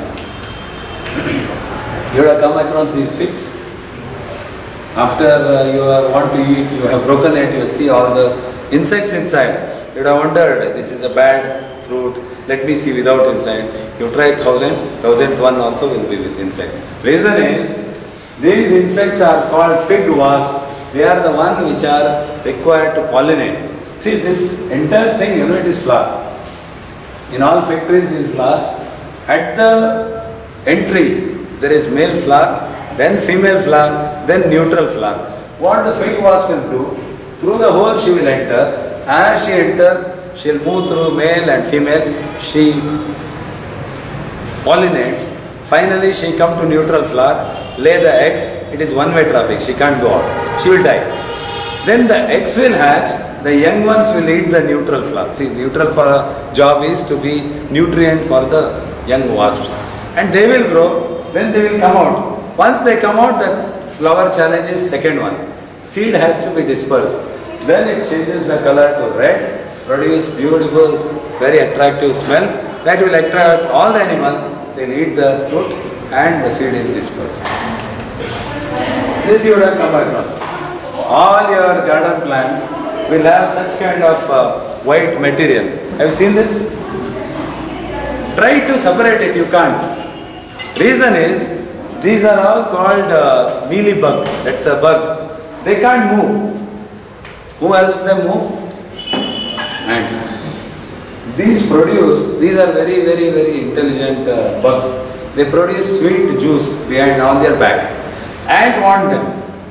You have come across these figs. After uh, you uh, want to eat, you have broken it, you will see all the insects inside. You would have wondered, this is a bad fruit, let me see without inside. You try thousand, thousandth one also will be with insect. Reason is, these insects are called fig wasps. They are the one which are required to pollinate. See, this entire thing, you know, it is flower. In all fig trees, this is flower. At the entry, there is male flower, then female flower, then neutral flower. What the fig wasp will do, through the hole she will enter. As she enters, she will move through male and female. She pollinates. Finally, she comes to neutral flower, lay the eggs. It is one-way traffic. She can't go out. She will die. Then the eggs will hatch. The young ones will eat the neutral flower. See, neutral flower job is to be nutrient for the young wasps. And they will grow. Then they will come out. Once they come out, the flower challenge is second one. Seed has to be dispersed. Then it changes the color to red, produce beautiful, very attractive smell. That will attract all the animals. They will eat the fruit and the seed is dispersed. This you would have come across. All your garden plants will have such kind of uh, white material. Have you seen this? Try to separate it, you can't. Reason is, these are all called uh, mealy bug. That's a bug. They can't move. Who helps them move? Ants. These produce, these are very, very, very intelligent uh, bugs. They produce sweet juice behind on their back. Ant want them.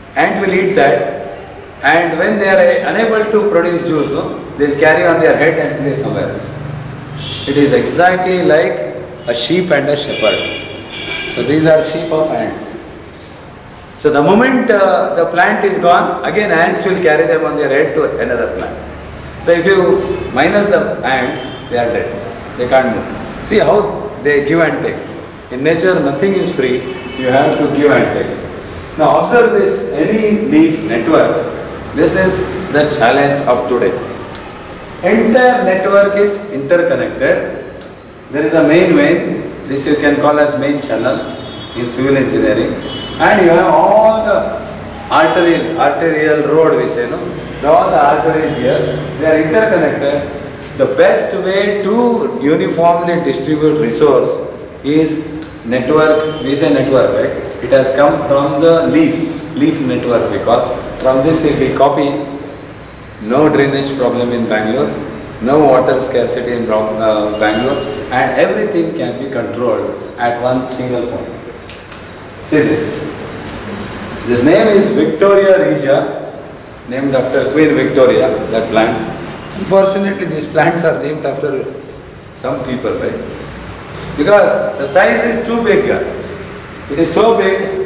ant will eat that, and when they are unable to produce juice, no, they will carry on their head and place somewhere else. It is exactly like a sheep and a shepherd. So these are sheep of ants. So the moment uh, the plant is gone, again ants will carry them on their head to another plant. So if you minus the ants, they are dead. They can't move. See how they give and take. In nature, nothing is free. You have to give and take. Now observe this, any leaf network. This is the challenge of today. Entire network is interconnected. There is a main vein. This you can call as main channel in civil engineering. And you have all the arterial, arterial road we say, no? All the arteries here, they are interconnected. The best way to uniformly distribute resource is network, we say network, right? It has come from the leaf, leaf network we call. From this if we copy, no drainage problem in Bangalore, no water scarcity in uh, Bangalore, and everything can be controlled at one single point. See this. This name is Victoria regia, named after Queen Victoria, that plant. Unfortunately, these plants are named after some people, right? Because the size is too big. It is so big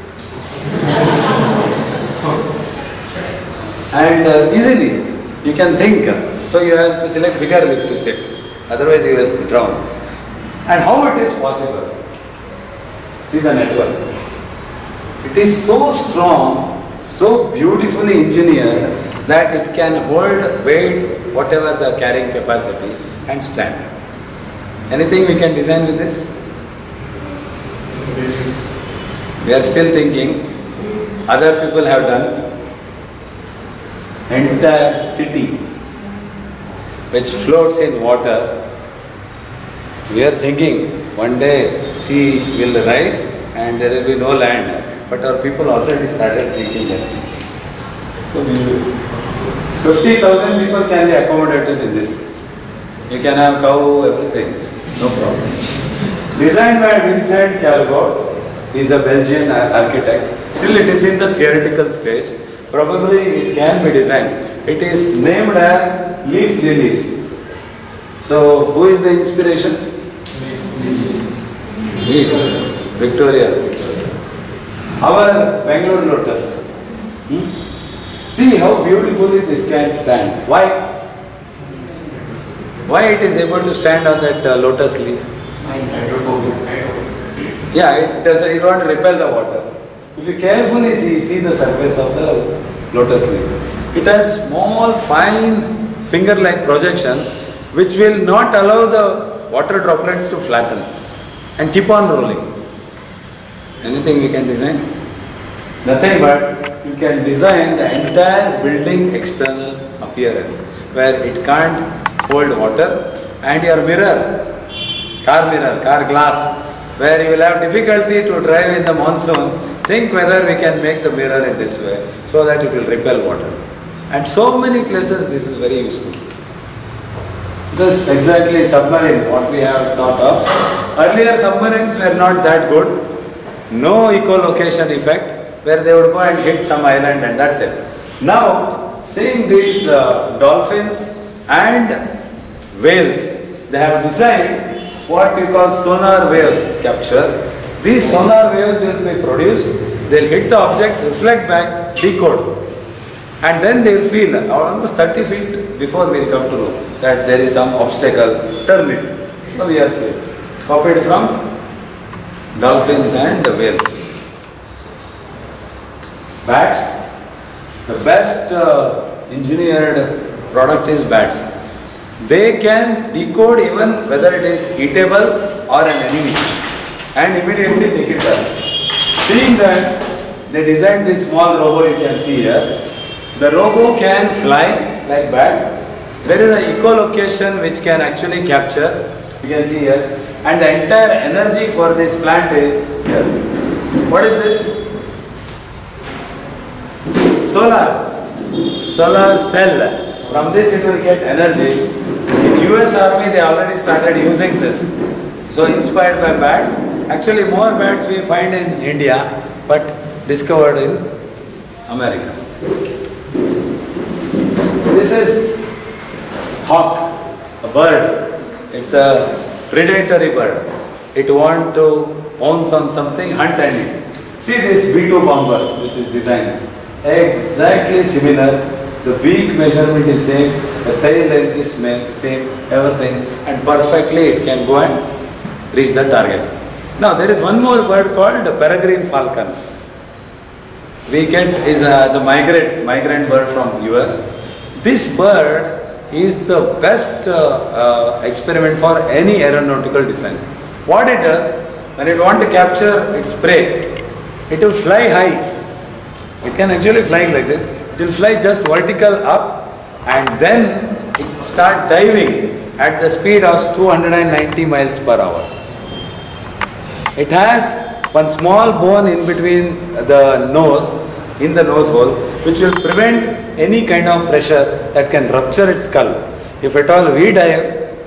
and uh, easily you can think. So you have to select bigger leaf to sit. Otherwise you will drown. And how it is possible? See the network. It is so strong, so beautifully engineered that it can hold weight, whatever the carrying capacity, and stand. Anything we can design with this? We are still thinking. Other people have done. Entire city which floats in water. We are thinking one day sea will rise and there will be no land. But our people already started thinking that. So fifty thousand people can be accommodated in this. You can have cow, everything, no problem. Designed by Vincent Callebaut. He is a Belgian architect. Still it is in the theoretical stage. Probably it can be designed. It is named as leaf lilies. So who is the inspiration? Leaf. Victoria. Our Bangalore lotus. Hmm? See how beautifully this can stand. Why? Why it is able to stand on that uh, lotus leaf? Yeah, it does. It won't repel the water. If you carefully see, see the surface of the lotus leaf. It has small, fine, finger-like projection, which will not allow the water droplets to flatten and keep on rolling. Anything we can design? Nothing but you can design the entire building external appearance where it can't hold water, and your mirror, car mirror, car glass, where you will have difficulty to drive in the monsoon. Think whether we can make the mirror in this way so that it will repel water. And so many places this is very useful. This exactly submarine, what we have thought of. Earlier submarines were not that good. No echolocation effect, where they would go and hit some island and that's it. Now, seeing these uh, dolphins and whales, they have designed what we call sonar waves capture. These sonar waves will be produced, they will hit the object, reflect back, decode. And then they will feel almost thirty feet before we will come to know that there is some obstacle, turn it. So we are safe. Copied from dolphins and the whales. Bats, the best uh, engineered product is bats. They can decode even whether it is eatable or an enemy and immediately take it back. Seeing that, they designed this small robo you can see here. The robo can fly like bat. There is an echolocation which can actually capture, you can see here. And the entire energy for this plant is here. What is this? Solar. Solar cell. From this it will get energy. In U S Army they already started using this. So inspired by bats. Actually more bats we find in India, but discovered in America. This is hawk, a bird. It's a predatory bird. It wants to pounce on something, hunt and eat. See this B two bomber which is designed. Exactly similar. The beak measurement is same, the tail length is same, everything, and perfectly it can go and reach the target. Now there is one more bird called the peregrine falcon. We get is a, as a migrant migrant bird from U S. This bird is the best uh, uh, experiment for any aeronautical design. What it does, when it wants to capture its prey, it will fly high. It can actually fly like this. It will fly just vertical up and then it start diving at the speed of two hundred ninety miles per hour. It has one small bone in between the nose, in the nose hole, which will prevent any kind of pressure that can rupture its skull. If at all we dive,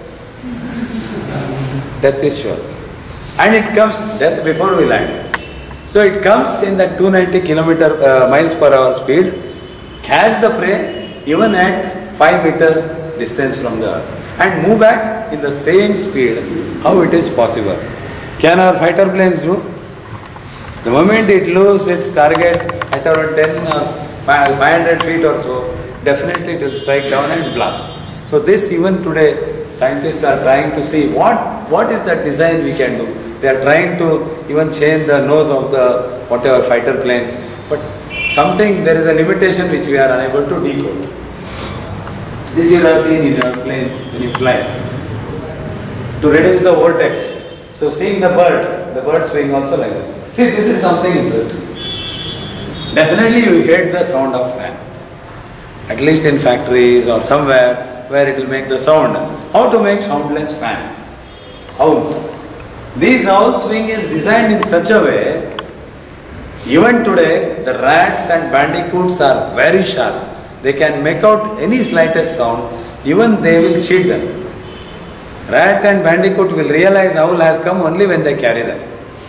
death is sure. And it comes, death before we land. So it comes in that two hundred ninety kilometer uh, miles per hour speed, catch the prey even at five meter distance from the earth and move back in the same speed. How it is possible? Can our fighter planes do? The moment it loses its target at around ten or five hundred feet or so, definitely it will strike down and blast. So this even today, scientists are trying to see what, what is the design we can do. They are trying to even change the nose of the whatever fighter plane. But something, there is a limitation which we are unable to decode. This you have seen in a plane when you fly. To reduce the vortex. So seeing the bird, the bird swing also like that. See, this is something interesting. Definitely you hear the sound of fan. At least in factories or somewhere where it will make the sound. How to make soundless fan? Owls. This owl swing is designed in such a way, even today the rats and bandicoots are very sharp. They can make out any slightest sound, even they will cheat them. Rat and bandicoot will realize owl has come only when they carry them.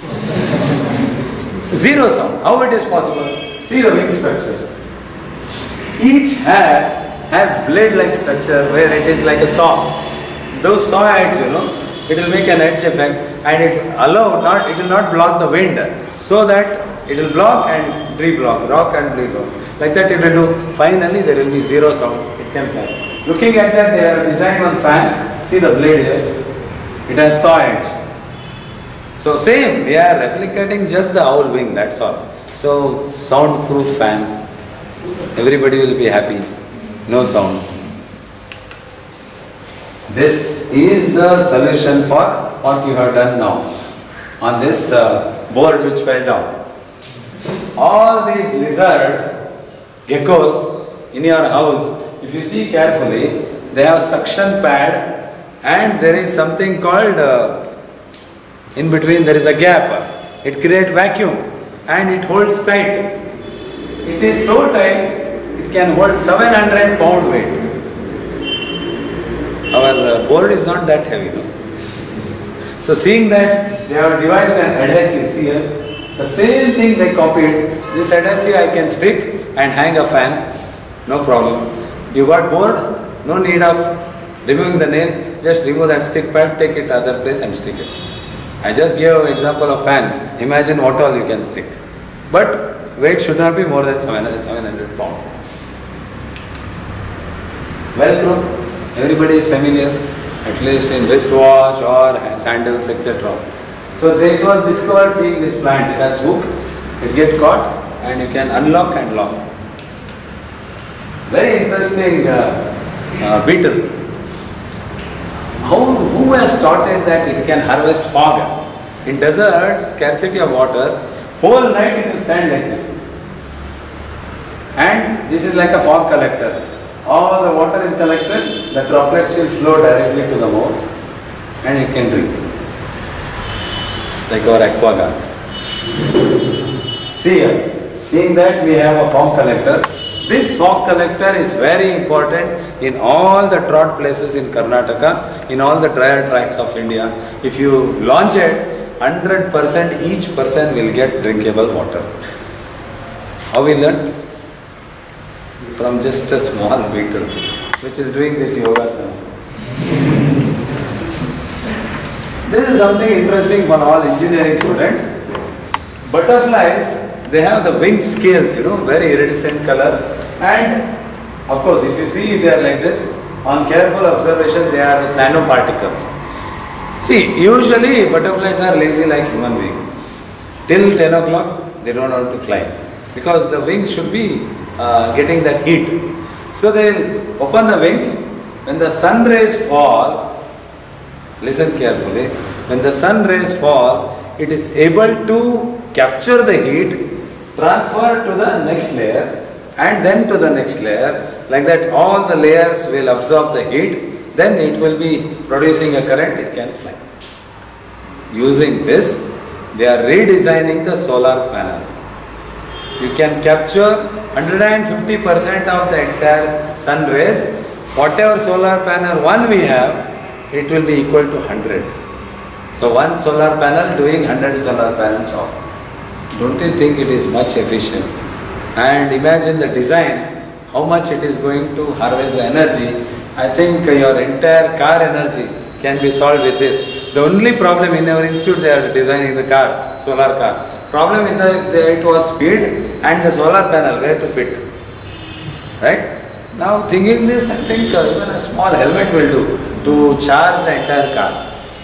Zero sound. How it is possible? See the wing structure. Each hair has blade-like structure where it is like a saw. Those saw edge, you know, it will make an edge effect and it allow not, it will not block the wind, so that it will block and re-block, rock and re-block. Like that it will do. Finally there will be zero sound. It can fly. Looking at that, they are designed on fan. See the blade here. It has saw edge. So same, we are replicating just the owl wing, that's all. So soundproof fan. Everybody will be happy. No sound. This is the solution for what you have done now on this uh, board which fell down. All these lizards, geckos in your house, if you see carefully, they have suction pad and there is something called, uh, in between there is a gap. It creates vacuum and it holds tight. It is so tight, it can hold seven hundred pound weight. Our uh, board is not that heavy now. So seeing that they have devised an adhesive, see here, the same thing they copied. This adhesive I can stick and hang a fan, no problem. You got board, no need of removing the nail, just remove that stick pad, take it other place and stick it. I just gave an example of fan. Imagine what all you can stick. But weight should not be more than seven hundred pound. Velcro. Everybody is familiar, at least in wristwatch or sandals, et cetera. So they, it was discovered seeing this plant. It has hook, it gets caught and you can unlock and lock. Very interesting uh, uh, beetle. How, who has started that it can harvest fog? In desert, scarcity of water, whole night it will stand like this. And this is like a fog collector. All the water is collected, the droplets will flow directly to the mouth and it can drink. Like our aquaguard. See here, seeing that we have a fog collector. This fog collector is very important in all the drought places in Karnataka, in all the drier tracts of India. If you launch it, one hundred percent each person will get drinkable water. How we learn? from just a small beetle which is doing this yogasana. This is something interesting for all engineering students. Butterflies, they have the wing scales, you know, very iridescent color, and of course if you see they are like this, on careful observation they are nanoparticles. See, usually butterflies are lazy like human beings. Till ten o'clock they don't want to climb because the wings should be uh, getting that heat. So they will open the wings. When the sun rays fall, listen carefully, when the sun rays fall, it is able to capture the heat, transfer to the next layer and then to the next layer. Like that all the layers will absorb the heat, then it will be producing a current, it can fly. Using this, they are redesigning the solar panel. You can capture one hundred fifty percent of the entire sun rays. Whatever solar panel one we have, it will be equal to one hundred. So one solar panel doing one hundred solar panel job. Don't you think it is much efficient? And imagine the design, how much it is going to harvest the energy. I think your entire car energy can be solved with this. The only problem in our institute, they are designing the car, solar car. Problem in the, the it was speed and the solar panel where to fit. Right? Now thinking this, I think uh, even a small helmet will do to charge the entire car.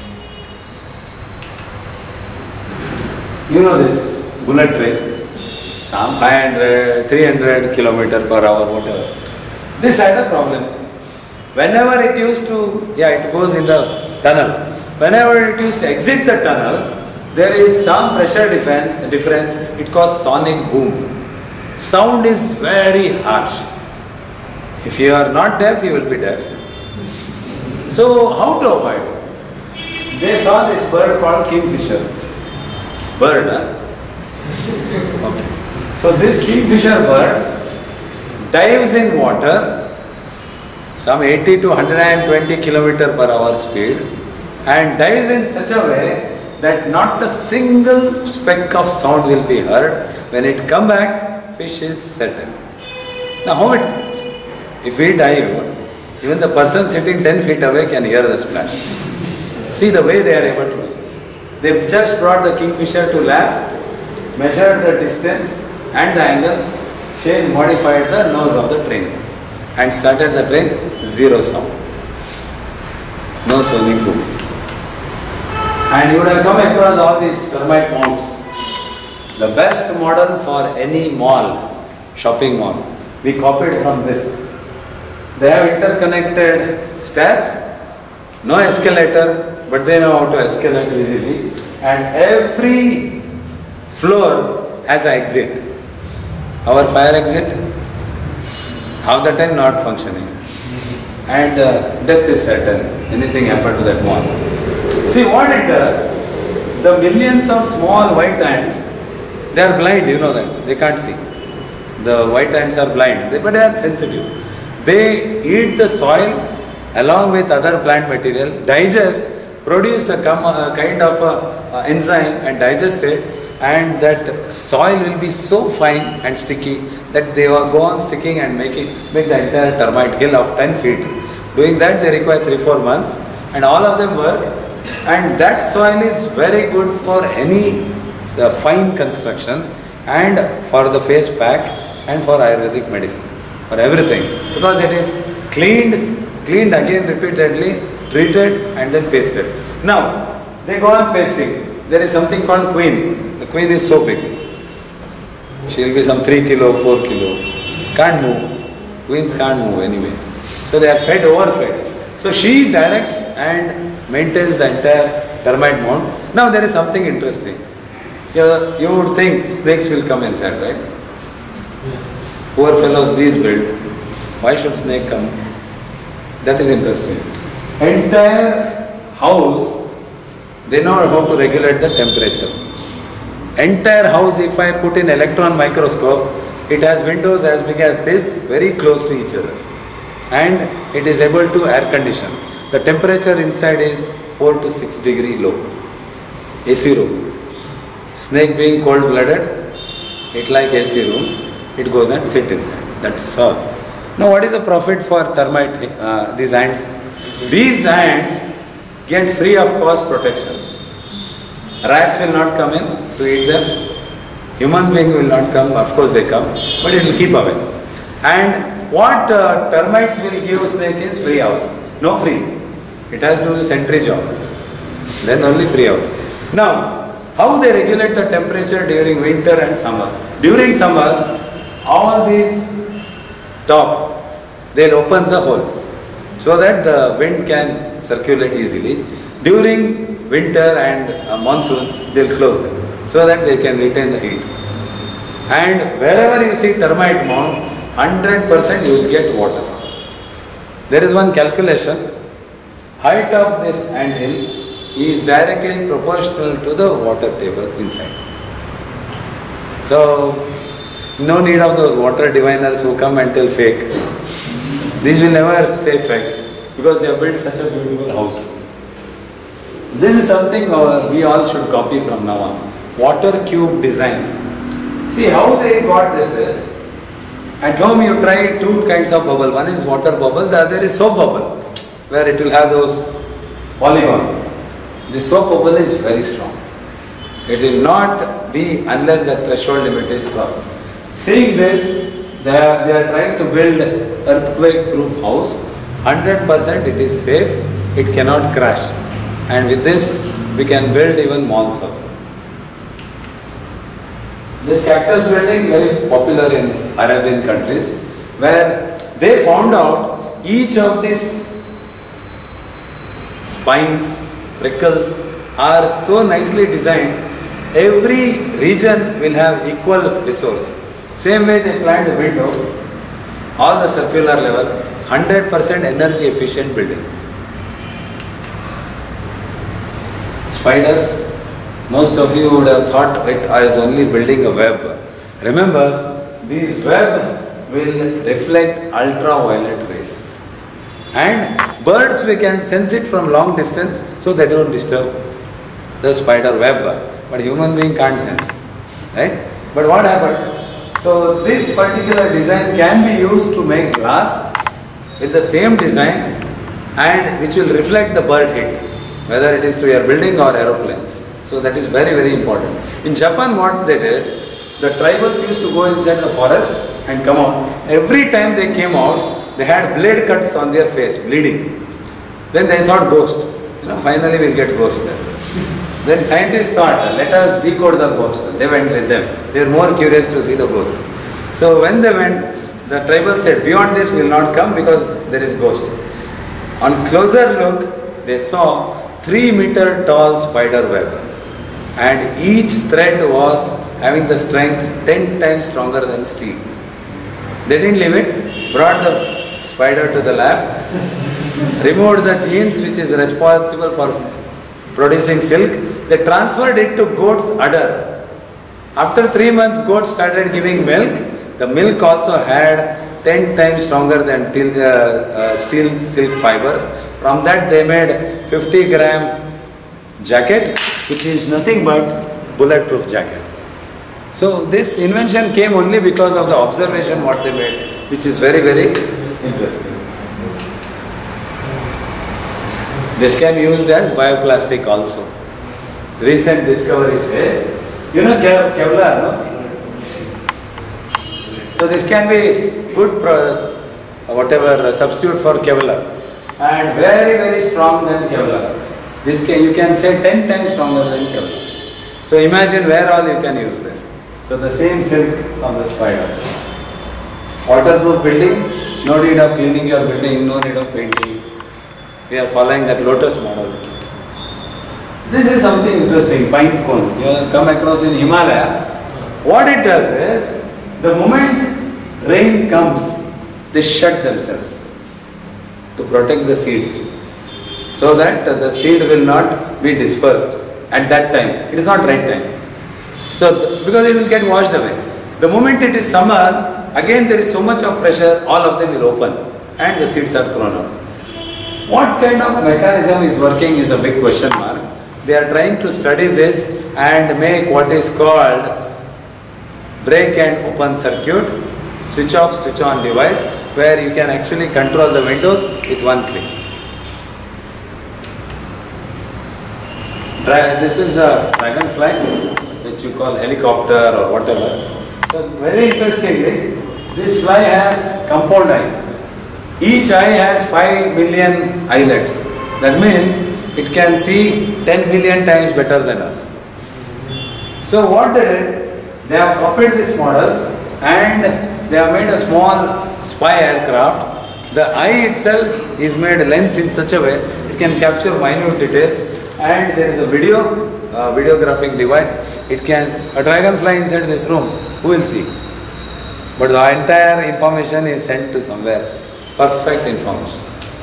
You know this bullet train, some five hundred, three hundred kilometer per hour, whatever. This had a problem. Whenever it used to, yeah, it goes in the tunnel. Whenever it used to exit the tunnel, there is some pressure difference. It causes sonic boom. Sound is very harsh. If you are not deaf, you will be deaf. So how to avoid? They saw this bird called kingfisher. Bird, huh? Okay. So this kingfisher bird dives in water, some eighty to one hundred twenty kilometer per hour speed, and dives in such a way that not a single speck of sound will be heard. When it come back, fish is settled. Now how it, if we dive, even the person sitting ten feet away can hear the splash. See the way they are able to do. They just brought the kingfisher to lab, measured the distance and the angle, changed, modified the nose of the train and started the train, zero sound. No sonic boom. And you would have come across all these termite mounts. The best model for any mall, shopping mall, we copied from this. They have interconnected stairs, no escalator, but they know how to escalate easily. And every floor has an exit. Our fire exit, half the time not functioning. And uh, death is certain. Anything happen to that mall. See what it does, the millions of small white ants, they are blind, you know that, they can't see. The white ants are blind, but they are sensitive. They eat the soil along with other plant material, digest, produce a, a kind of a, a enzyme and digest it, and that soil will be so fine and sticky that they will go on sticking and make it, make the entire termite hill of ten feet. Doing that they require three four months and all of them work, and that soil is very good for any uh, fine construction and for the face pack and for Ayurvedic medicine, for everything, because it is cleaned, cleaned again repeatedly, treated and then pasted. Now they go on pasting. There is something called queen. The queen is so big. She will be some three kilo, four kilo. Can't move. Queens can't move anyway. So they are fed, overfed. So she directs and maintains the entire termite mound. Now there is something interesting. You, you would think snakes will come inside, right? Yes. Poor fellows these build. Why should snake come? That is interesting. Entire house, they know how to regulate the temperature. Entire house, if I put in electron microscope, it has windows as big as this, very close to each other. And it is able to air condition. The temperature inside is four to six degree low. A C room. Snake being cold blooded, it like A C room, it goes and sit inside. That's all. Now what is the profit for termite, uh, these ants? These ants get free of cost protection. Rats will not come in to eat them. Human being will not come, of course they come, but it will keep away. And what uh, termites will give snake is free house. No free. It has to do sentry job. Then only free house. Now, how they regulate the temperature during winter and summer? During summer, all these top, they'll open the hole so that the wind can circulate easily. During winter and uh, monsoon, they'll close them so that they can retain the heat. And wherever you see termite mound, one hundred percent you will get water. There is one calculation. Height of this anthill is directly proportional to the water table inside. So, no need of those water diviners who come and tell fake. These will never say fake because they have built such a beautiful house. This is something our, we all should copy from now on. Water cube design. See how they got this is, at home you try two kinds of bubble. One is water bubble, the other is soap bubble, where it will have those polygon. The soap bubble is very strong. It will not be unless the threshold limit is crossed. Seeing this, they are, they are trying to build earthquake-proof house. one hundred percent it is safe, it cannot crash. And with this, we can build even malls also. This cactus building very popular in Arabian countries, where they found out each of these spines, prickles are so nicely designed, every region will have equal resource. Same way they planned the window, all the circular level, one hundred percent energy efficient building. Spiders, most of you would have thought it as only building a web. Remember, these web will reflect ultraviolet rays. And birds, we can sense it from long distance, so they don't disturb the spider web. But human being can't sense, right? But what happened? So this particular design can be used to make glass with the same design and which will reflect the bird hit, whether it is to your building or aeroplanes. So that is very, very important. In Japan, what they did, the tribals used to go inside the forest and come out. Every time they came out, they had blade cuts on their face, bleeding. Then they thought ghost. You know, finally we'll get ghost there. Then scientists thought, let us decode the ghost. They went with them. They were more curious to see the ghost. So when they went, the tribal said, beyond this we will not come because there is ghost. On closer look, they saw three meter tall spider web. And each thread was having the strength ten times stronger than steel. They didn't leave it, brought the spider to the lab, removed the genes which is responsible for producing silk. They transferred it to goat's udder. After three months, goats started giving milk. The milk also had ten times stronger than til, uh, uh, steel silk fibers. From that they made fifty gram jacket, which is nothing but bulletproof jacket. So this invention came only because of the observation what they made, which is very, very interesting. This can be used as bioplastic also. Recent discovery says, you know Kevlar, no? So this can be good pro, whatever substitute for Kevlar, and very, very strong than Kevlar. This can, you can say ten times stronger than Kevlar. So imagine where all you can use this. So the same silk of the spider. Waterproof building, no need of cleaning your building, no need of painting. We are following that lotus model. This is something interesting, pine cone. You have come across in Himalaya. What it does is, the moment rain comes, they shut themselves to protect the seeds, so that the seed will not be dispersed at that time. It is not right time. So, because it will get washed away. The moment it is summer, again there is so much of pressure, all of them will open and the seeds are thrown out. What kind of mechanism is working is a big question mark. They are trying to study this and make what is called break and open circuit. switch off, switch on device where you can actually control the windows with one click. This is a dragonfly, which you call helicopter or whatever. So very interestingly, this fly has compound eye. Each eye has five million eyelets. That means it can see ten million times better than us. So what they did, they have copied this model and they have made a small spy aircraft. The eye itself is made a lens in such a way it can capture minute details, and there is a video, uh, videographic device. It can, a dragonfly inside this room, who will see? But the entire information is sent to somewhere. Perfect information.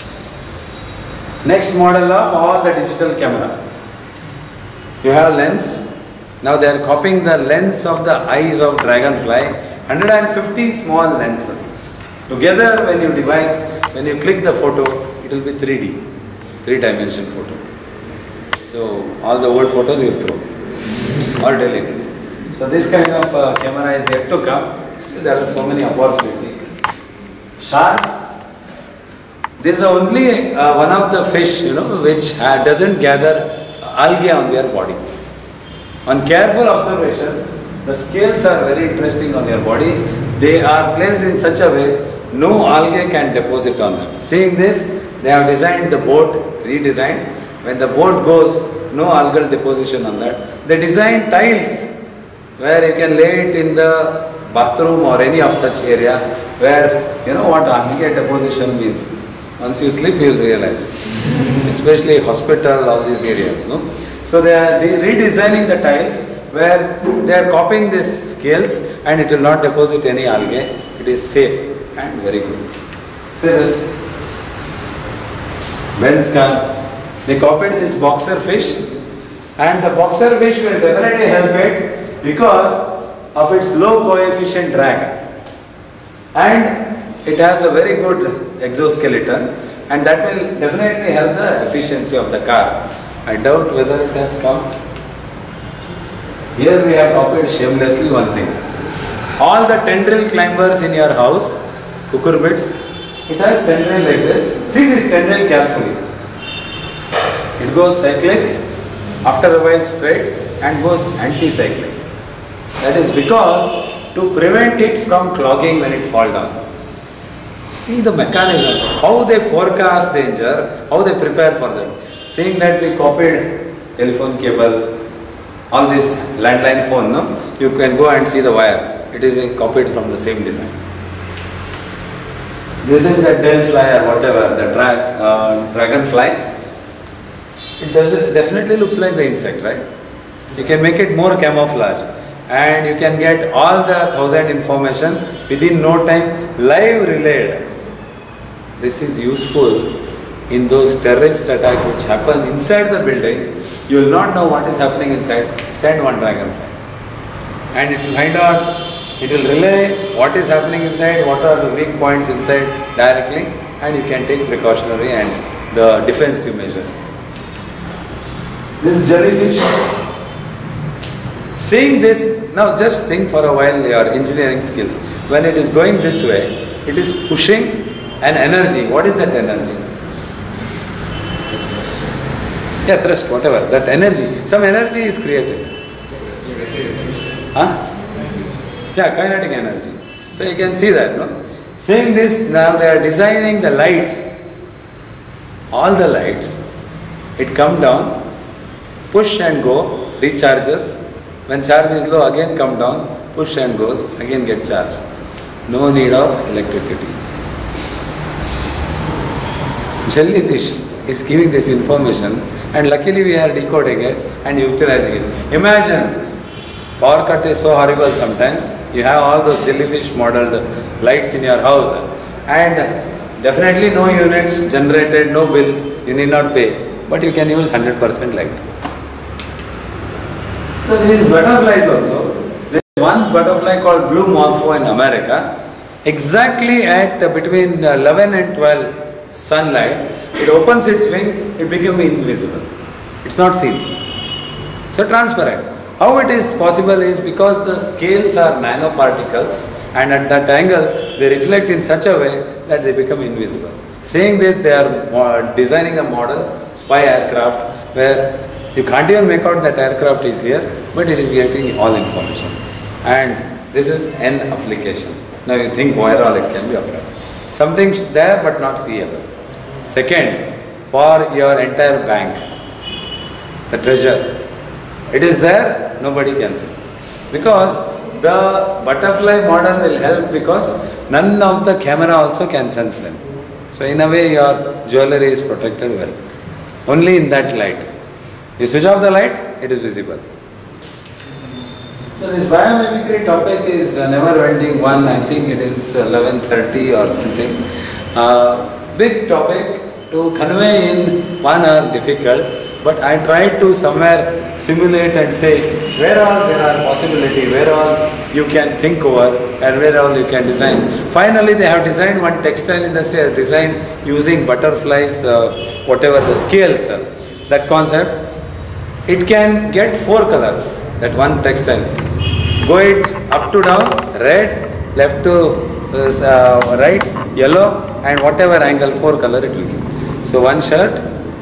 Next model of all the digital camera. You have lens. Now they are copying the lens of the eyes of dragonfly. one hundred fifty small lenses. Together when you device, when you click the photo, it will be three D, three dimension photo. So all the old photos you will throw or delete. So this kind of uh, camera is yet to come. Still there are so many opportunities. Shark. This is only uh, one of the fish, you know, which uh, doesn't gather algae on their body. On careful observation, the scales are very interesting on their body. They are placed in such a way no algae can deposit on them. Seeing this, they have designed the boat, redesigned. When the boat goes, no algal deposition on that. They design tiles where you can lay it in the bathroom or any of such area where, you know what algae deposition means. Once you sleep, you will realize. Especially hospital, all these areas, no? So they are redesigning the tiles where they are copying these scales and it will not deposit any algae. It is safe and very good. See this. Ben's car. They copied this boxer fish, and the boxer fish will definitely help it because of its low coefficient drag. And it has a very good exoskeleton, and that will definitely help the efficiency of the car. I doubt whether it has come. Here we have copied shamelessly one thing. All the tendril climbers in your house, cucurbits, it has tendril like this. See this tendril carefully. It goes cyclic, after a while straight, and goes anti-cyclic. That is because to prevent it from clogging when it falls down. See the mechanism, how they forecast danger, how they prepare for that. Seeing that we copied telephone cable, all this landline phone, no? You can go and see the wire. It is copied from the same design. This is the Delfly or whatever, the dra uh, dragonfly. It does it definitely looks like the insect, right? You can make it more camouflage, and you can get all the thousand information within no time, live relayed. This is useful in those terrorist attacks which happen inside the building. You will not know what is happening inside. Send one dragonfly, and it will find out. It will relay what is happening inside, what are the weak points inside directly, and you can take precautionary and the defensive measures. This jellyfish, seeing this, now just think for a while your engineering skills. When it is going this way, it is pushing an energy. What is that energy? Yeah, thrust, whatever, that energy. Some energy is created. Huh? Yeah, kinetic energy. So you can see that, no? Seeing this, now they are designing the lights. All the lights, it come down, push and go, recharges. When charge is low, again come down, push and goes, again get charged. No need of electricity. Jellyfish is giving this information, and luckily we are decoding it and utilizing it. Imagine, power cut is so horrible sometimes. You have all those jellyfish modeled lights in your house, and definitely no units generated, no bill, you need not pay, but you can use one hundred percent light. So these butterflies also, there is one butterfly called blue morpho in America. Exactly at uh, between uh, eleven and twelve sunlight, it opens its wing, it becomes invisible. It's not seen. So transparent. How it is possible is because the scales are nanoparticles and at that angle they reflect in such a way that they become invisible. Saying this, they are designing a model, spy aircraft, where you can't even make out that aircraft is here, but it is getting all information. And this is an application. Now you think where all it can be applied. Something's there but not seeable. Second, for your entire bank, the treasure, it is there, nobody can see. Because the butterfly model will help because none of the camera also can sense them. So in a way your jewelry is protected well. Only in that light. You switch off the light, it is visible. So this biomimicry topic is a never-ending one. I think it is eleven thirty or something. Uh, big topic to convey in one hour difficult, but I tried to somewhere simulate and say where all there are possibility, where all you can think over and where all you can design. Finally they have designed, one textile industry has designed using butterflies, uh, whatever the scales, uh, that concept. It can get four colors, that one textile. Go it up to down, red, left to uh, right, yellow, and whatever angle, four color it will give. So one shirt,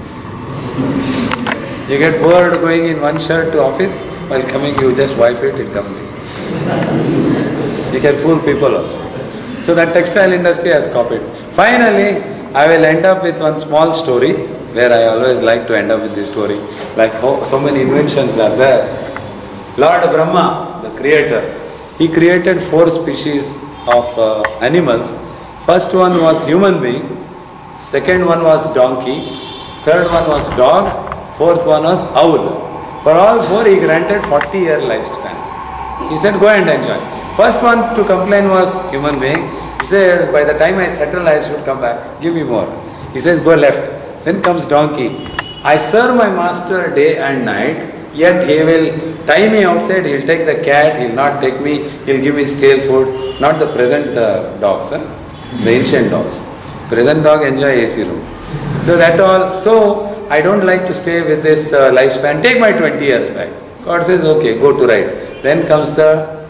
you get bored going in one shirt to office, while coming you just wipe it, it comes in. You can fool people also. So that textile industry has copied. Finally, I will end up with one small story, where I always like to end up with this story. Like how so many inventions are there. Lord Brahma, the creator, he created four species of uh, animals. First one was human being, second one was donkey, third one was dog, fourth one was owl. For all four he granted forty year lifespan. He said go and enjoy. First one to complain was human being. He says by the time I settle I should come back, give me more. He says go left. Then comes donkey. I serve my master day and night, yet he will tie me outside, he will take the cat, he will not take me, he will give me stale food. Not the present uh, dogs, huh? The ancient dogs. Present dog enjoy A C room. So that all, so I don't like to stay with this uh, lifespan, take my twenty years back. God says okay, go to right. Then comes the,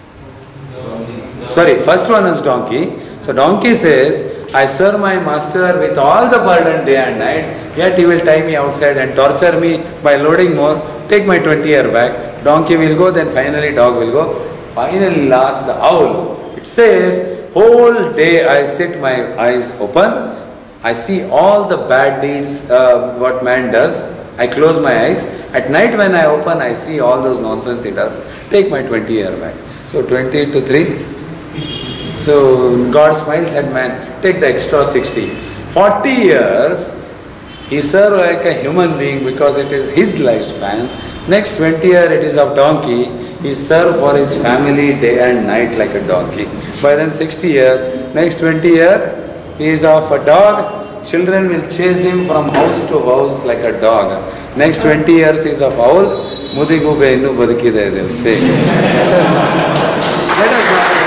sorry, first one is donkey. So donkey says, I serve my master with all the burden day and night, yet he will tie me outside and torture me by loading more, take my twenty year back. Donkey will go, then finally dog will go. Finally last the owl. It says, whole day I sit my eyes open, I see all the bad deeds uh, what man does, I close my eyes. At night when I open I see all those nonsense he does, take my twenty year back. So twenty to three. So God smiles at man, take the extra sixty. forty years, he served like a human being because it is his lifespan. Next twenty years it is of donkey, he served for his family day and night like a donkey. By then sixty years, next twenty years, he is of a dog, children will chase him from house to house like a dog. Next twenty years he is of owl, Mudigube innu badukide, they will say. Let us not. Let us not.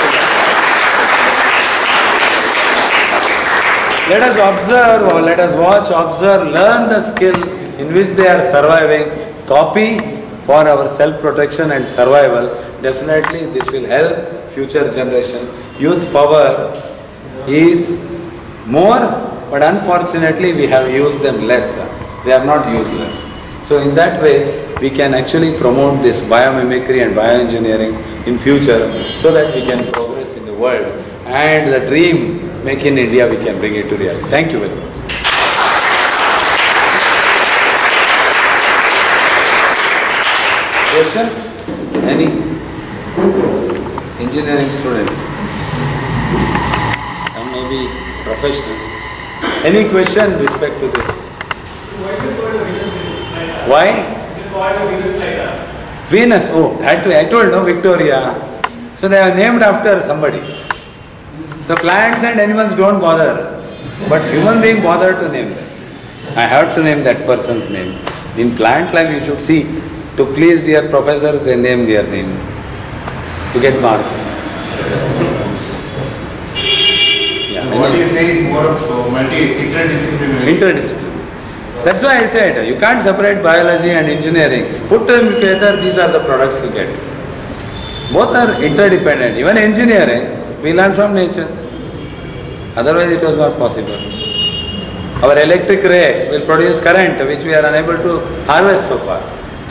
Let us observe or let us watch, observe, learn the skill in which they are surviving, copy for our self-protection and survival. Definitely this will help future generation. Youth power is more, but unfortunately we have used them less. They are not useless. So in that way we can actually promote this biomimicry and bioengineering in future so that we can progress in the world and the dream Make in India, we can bring it to reality. Thank you very much. Question? Any? Engineering students? Some may be professional. Any question with respect to this? Why? Venus. Oh, that way. I told no, Victoria. So they are named after somebody. The plants and animals don't bother, but human being bother to name them. I have to name that person's name. In plant life you should see, to please their professors they name their name, to get marks. Yeah, so what you say is more of uh, multi interdisciplinary. Interdisciplinary. That's why I said, you can't separate biology and engineering. Put them together, these are the products you get. Both are interdependent. Even engineering, we learn from nature. Otherwise it was not possible. Our electric ray will produce current which we are unable to harvest so far.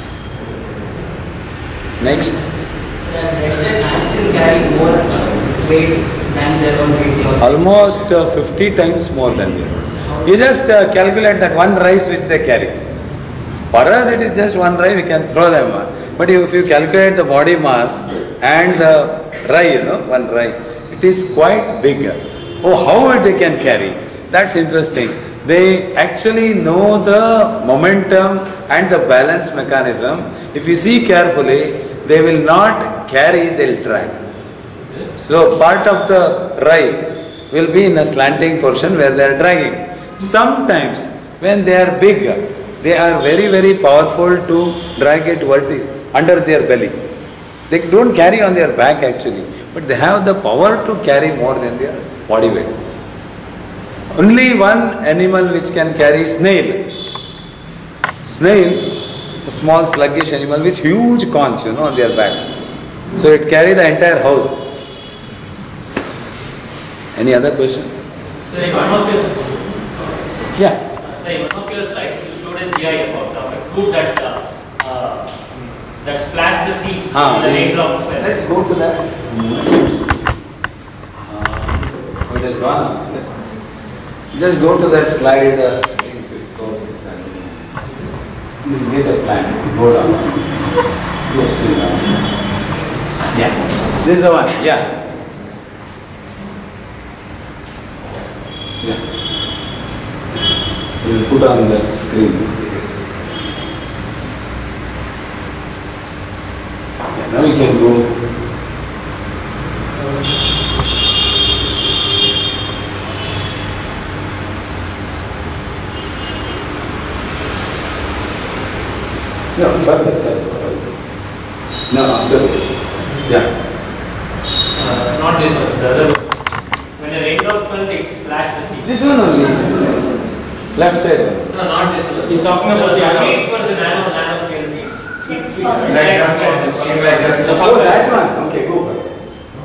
Next. Ants will carry more weight than their own weight. Almost uh, fifty times more than their own. You just uh, calculate that one rice which they carry. For us it is just one rice, we can throw them. But if you calculate the body mass and the rye, you know, one rye, it is quite big. Oh, how they can carry? That's interesting. They actually know the momentum and the balance mechanism. If you see carefully, they will not carry, they'll drag. So part of the rye will be in a slanting portion where they are dragging. Sometimes when they are big, they are very very powerful to drag it verti- under their belly. They don't carry on their back actually, but they have the power to carry more than their body weight. Only one animal which can carry snail. Snail, a small sluggish animal with huge corns, you know, on their back. So it carry the entire house. Any other question? So in one of your, Yeah. so in one of your slides, you showed a G I about uh, a fruit that uh, uh, that splashed the seeds Ah, in the raindrops. Let's go to that. Uh, it has gone. Just go to that slide. Uh, I think fifth or sixth. You will get a plan. Go down. Go still down. Yeah. This is the one. Yeah. Yeah. We will put on the screen. Yeah, now you can go. No, further, further. No, after this. Yeah. Uh, not this one, the other one. When a raindrop fell, it splashed the seeds. This one only. Left side. No, not this one. He's talking about the the other seeds were the nano nanoscale seeds. It, it, Like that, it's like that. Oh, that one. Okay, go for it.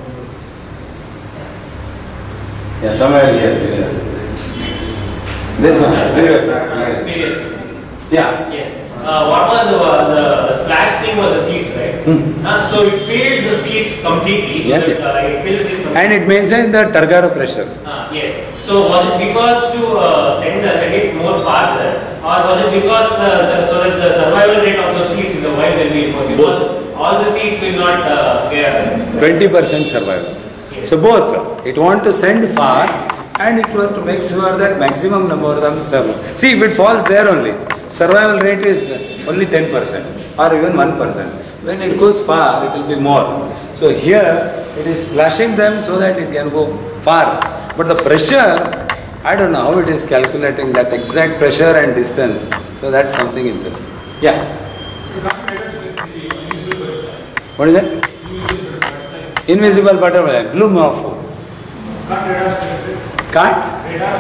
Yeah, somewhere here. here. This one. Previous. Yeah. Yes. Uh, what was the, uh, the, the splash thing was the seeds, right? Hmm. Uh, so it filled the seeds completely. So Yeah, that, yeah. uh, it filled the seeds completely. And it maintains the Targara pressure. Uh, yes. So was it because to uh, send, uh, send it more farther, or was it because the, so that the survival rate of those seeds in the wild will be more? Because Both. all the seeds will not uh, get. twenty percent survival. Yes. So both. It want to send far and it want to make sure that maximum number of them survive. See, if it falls there only, survival rate is only ten percent or even one percent. When it goes far, it will be more. So here, it is flashing them so that it can go far. But the pressure, I don't know how it is calculating that exact pressure and distance. So that's something interesting. Yeah. What is that? Invisible butterfly, blue morpho. Can't?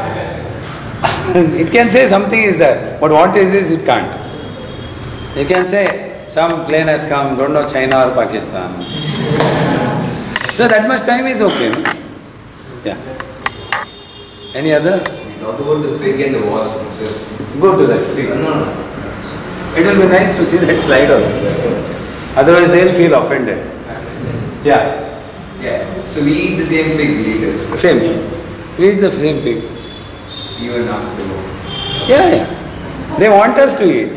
It can say something is there, but what it is, it can't. It can say some plane has come, don't know China or Pakistan. So that much time is okay. No? Yeah. Any other? Talk about the fig and the wasp. Go to that. Fig. No, no. It will be nice to see that slide also. Otherwise they will feel offended. Yeah. Yeah. So we eat the same fig later. Same. We eat the same pig. Even after the war. Yeah, yeah. They want us to eat.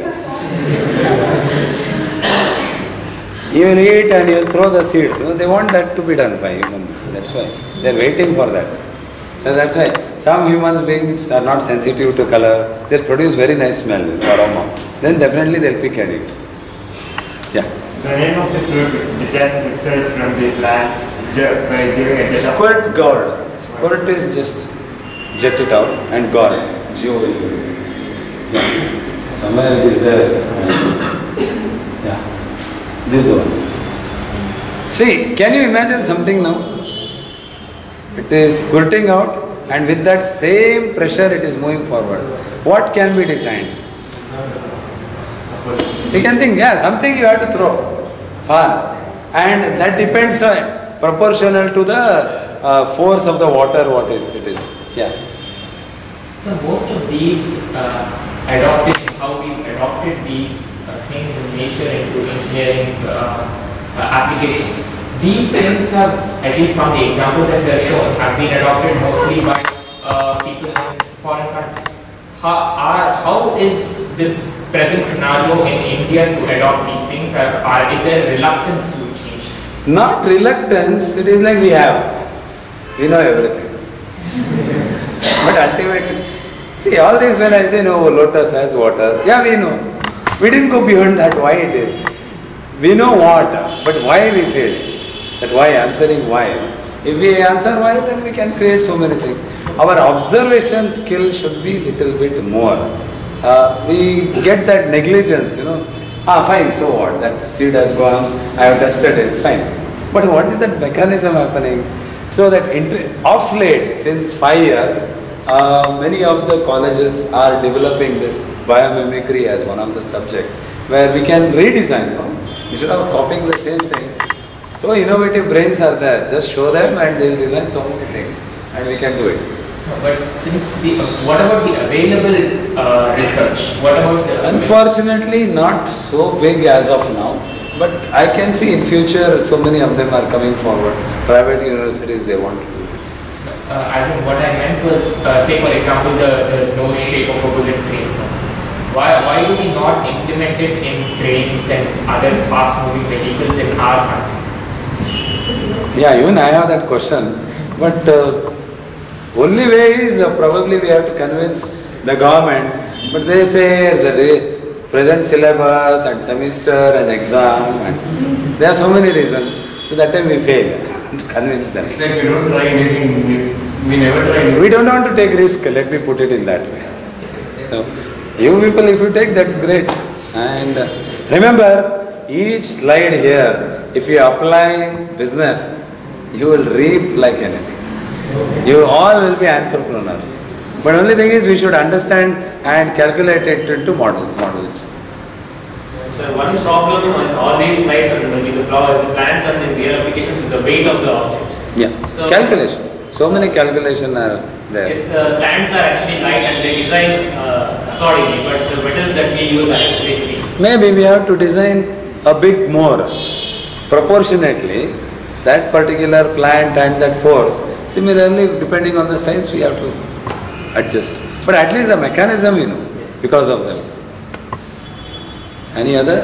You will eat and you will throw the seeds. No? They want that to be done by human. That's why. They are waiting for that. So that's why some human beings are not sensitive to color. They'll produce very nice smell, aroma. Then definitely they'll pick and eat. Yeah. So the name of the fruit detaches itself from the plant by giving a jet of Squirt gourd. Squirt is just jet it out and gourd. G O U. Yeah. Somewhere it is there. Yeah. This one. See, can you imagine something now? It is squirting out and with that same pressure it is moving forward. What can be designed? You can think, yeah, something you have to throw far. And that depends uh, proportional to the uh, force of the water, what is it is. Yeah. So most of these uh, adaptations, how we adopted these uh, things in nature into engineering uh, uh, applications, these things have, at least from the examples that were shown, have been adopted mostly by uh, people in foreign countries. How, are, how is this present scenario in India to adopt these things? Are, are, is there reluctance to change? Not reluctance, it is like we have. We know everything. But ultimately, see all this when I say no, lotus has water, yeah we know. We didn't go beyond that, why it is. We know what, but why we failed. That why, answering why. If we answer why, then we can create so many things. Our observation skill should be little bit more. Uh, we get that negligence, you know. Ah, fine, so what? That seed has gone, I have tested it, fine. But what is that mechanism happening? So that of late, since five years, uh, many of the colleges are developing this biomimicry as one of the subjects, where we can redesign, no? Instead of copying the same thing. So innovative brains are there, just show them and they will design so many things and we can do it. No, but since the, uh, what about the available uh, research? What about the... Unfortunately not so big as of now, but I can see in future so many of them are coming forward. Private universities, they want to do this. Uh, as in what I meant was, uh, say for example, the, the nose shape of a bullet train. Why, why do we not implement it in trains and other fast-moving vehicles in our country? Yeah, even I have that question, but uh, only way is uh, probably we have to convince the government, but they say the present syllabus and semester and exam, and there are so many reasons, so that time we fail to convince them. It's like we don't try anything, we, we never try anything. We don't want to take risk, let me put it in that way. So, you people, if you take, that's great. And uh, remember, each slide here, if you apply business, you will reap like anything. You all will be entrepreneur. But only thing is, we should understand and calculate it into model, models. So one problem on all these slides and the, the plans and the real applications is the weight of the object. Yeah, so calculation. So many calculations are there. Yes, the plans are actually light and they design uh, accordingly, but the metals that we use are actually heavy. Maybe we have to design a bit more proportionately that particular plant and that force. Similarly, depending on the size, we have to adjust. But at least the mechanism, you know, because of them. Any other?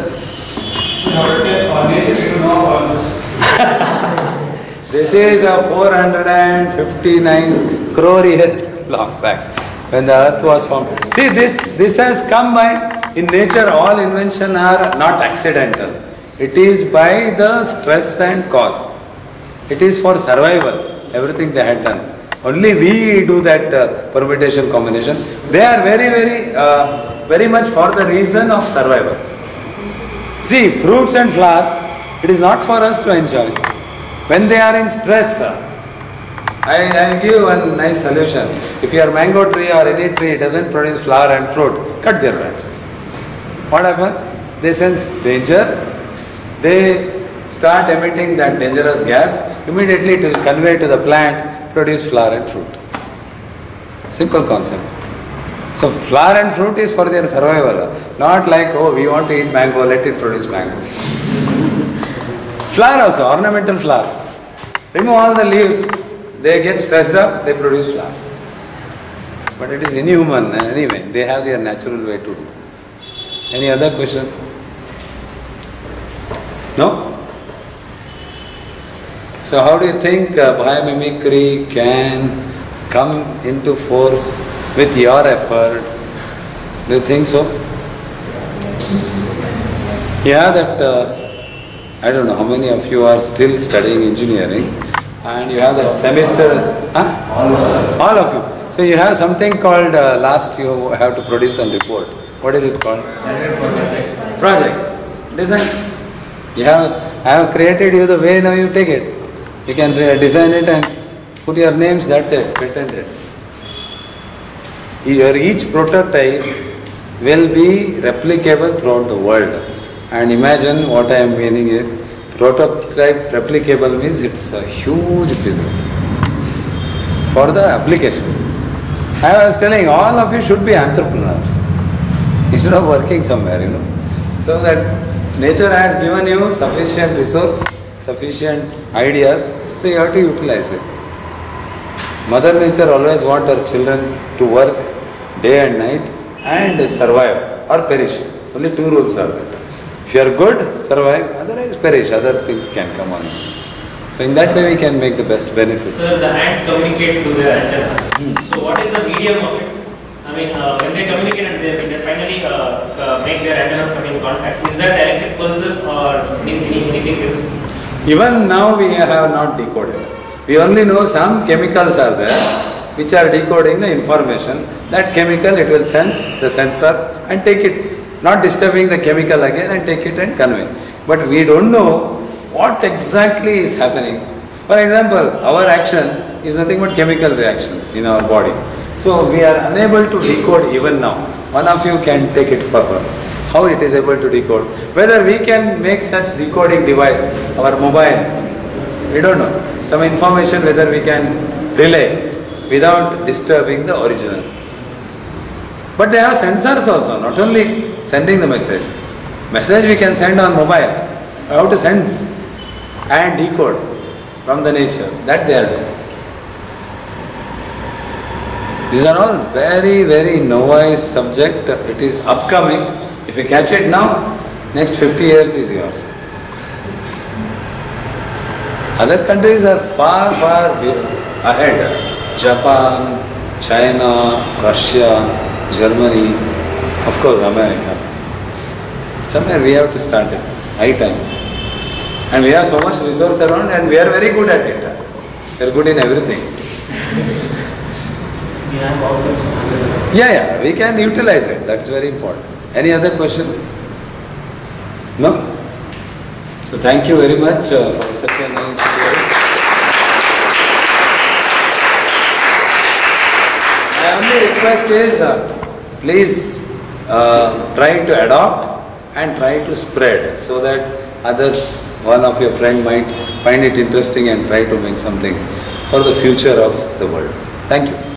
This is a four hundred fifty-nine crore year long back when the earth was formed. See, this, this has come by, in nature all inventions are not accidental. It is by the stress and cost. It is for survival, everything they had done. Only we do that uh, permutation combination. They are very, very, uh, very much for the reason of survival. See, fruits and flowers, it is not for us to enjoy. When they are in stress, I will give one nice solution. If your mango tree or any tree doesn't produce flower and fruit, cut their branches. What happens? They sense danger. They start emitting that dangerous gas. Immediately it will convey to the plant, produce flower and fruit. Simple concept. So flower and fruit is for their survival. Not like, oh, we want to eat mango, let it produce mango. Flower also, ornamental flower. Remove all the leaves, they get stressed up, they produce flowers. But it is inhuman anyway, they have their natural way to do. Any other question? No? So how do you think uh, biomimicry can come into force with your effort? Do you think so? Yeah, that uh, I don't know how many of you are still studying engineering and you have that semester, huh? All of us. All of you. So you have something called, uh, last you have to produce a report. What is it called? Project. Project. Design. You have, I have created you the way, now you take it. You can design it and put your names, that's it, patent it. Your each prototype will be replicable throughout the world. And imagine what I am meaning is, prototype replicable means it's a huge business for the application. I was telling all of you should be entrepreneurs instead of working somewhere, you know. So that nature has given you sufficient resource, sufficient ideas, so you have to utilize it. Mother Nature always wants her children to work day and night and survive or perish. Only two rules are there. If you are good, survive, otherwise perish, other things can come on you. So in that way we can make the best benefit. Sir, the ants communicate through their antennas. Hmm. So what is the medium of it? I mean, uh, when they communicate and they, they finally uh, uh, make their antennas come in contact, is that electric pulses or anything, anything else? Even now we have not decoded. We only know some chemicals are there which are decoding the information. That chemical it will sense the sensors and take it, not disturbing the chemical again, and take it and convey. But we don't know what exactly is happening. For example, our action is nothing but chemical reaction in our body. So we are unable to decode even now. One of you can take it further. How it is able to decode? Whether we can make such decoding device, our mobile, we don't know. Some information whether we can relay without disturbing the original. But they have sensors also, not only sending the message. Message we can send on mobile. How to sense and decode from the nature, that they are doing. These are all very, very novice subject. It is upcoming. If you catch it now, next fifty years is yours. Other countries are far, far ahead. Japan, China, Russia, Germany, of course America. Somewhere we have to start it. High time. And we have so much resource around and we are very good at it. We are good in everything. Yeah, yeah, we can utilize it. That's very important. Any other question? No? So thank you very much uh, for such a nice story. My only request is, uh, please uh, try to adopt and try to spread so that others, one of your friend might find it interesting and try to make something for the future of the world. Thank you.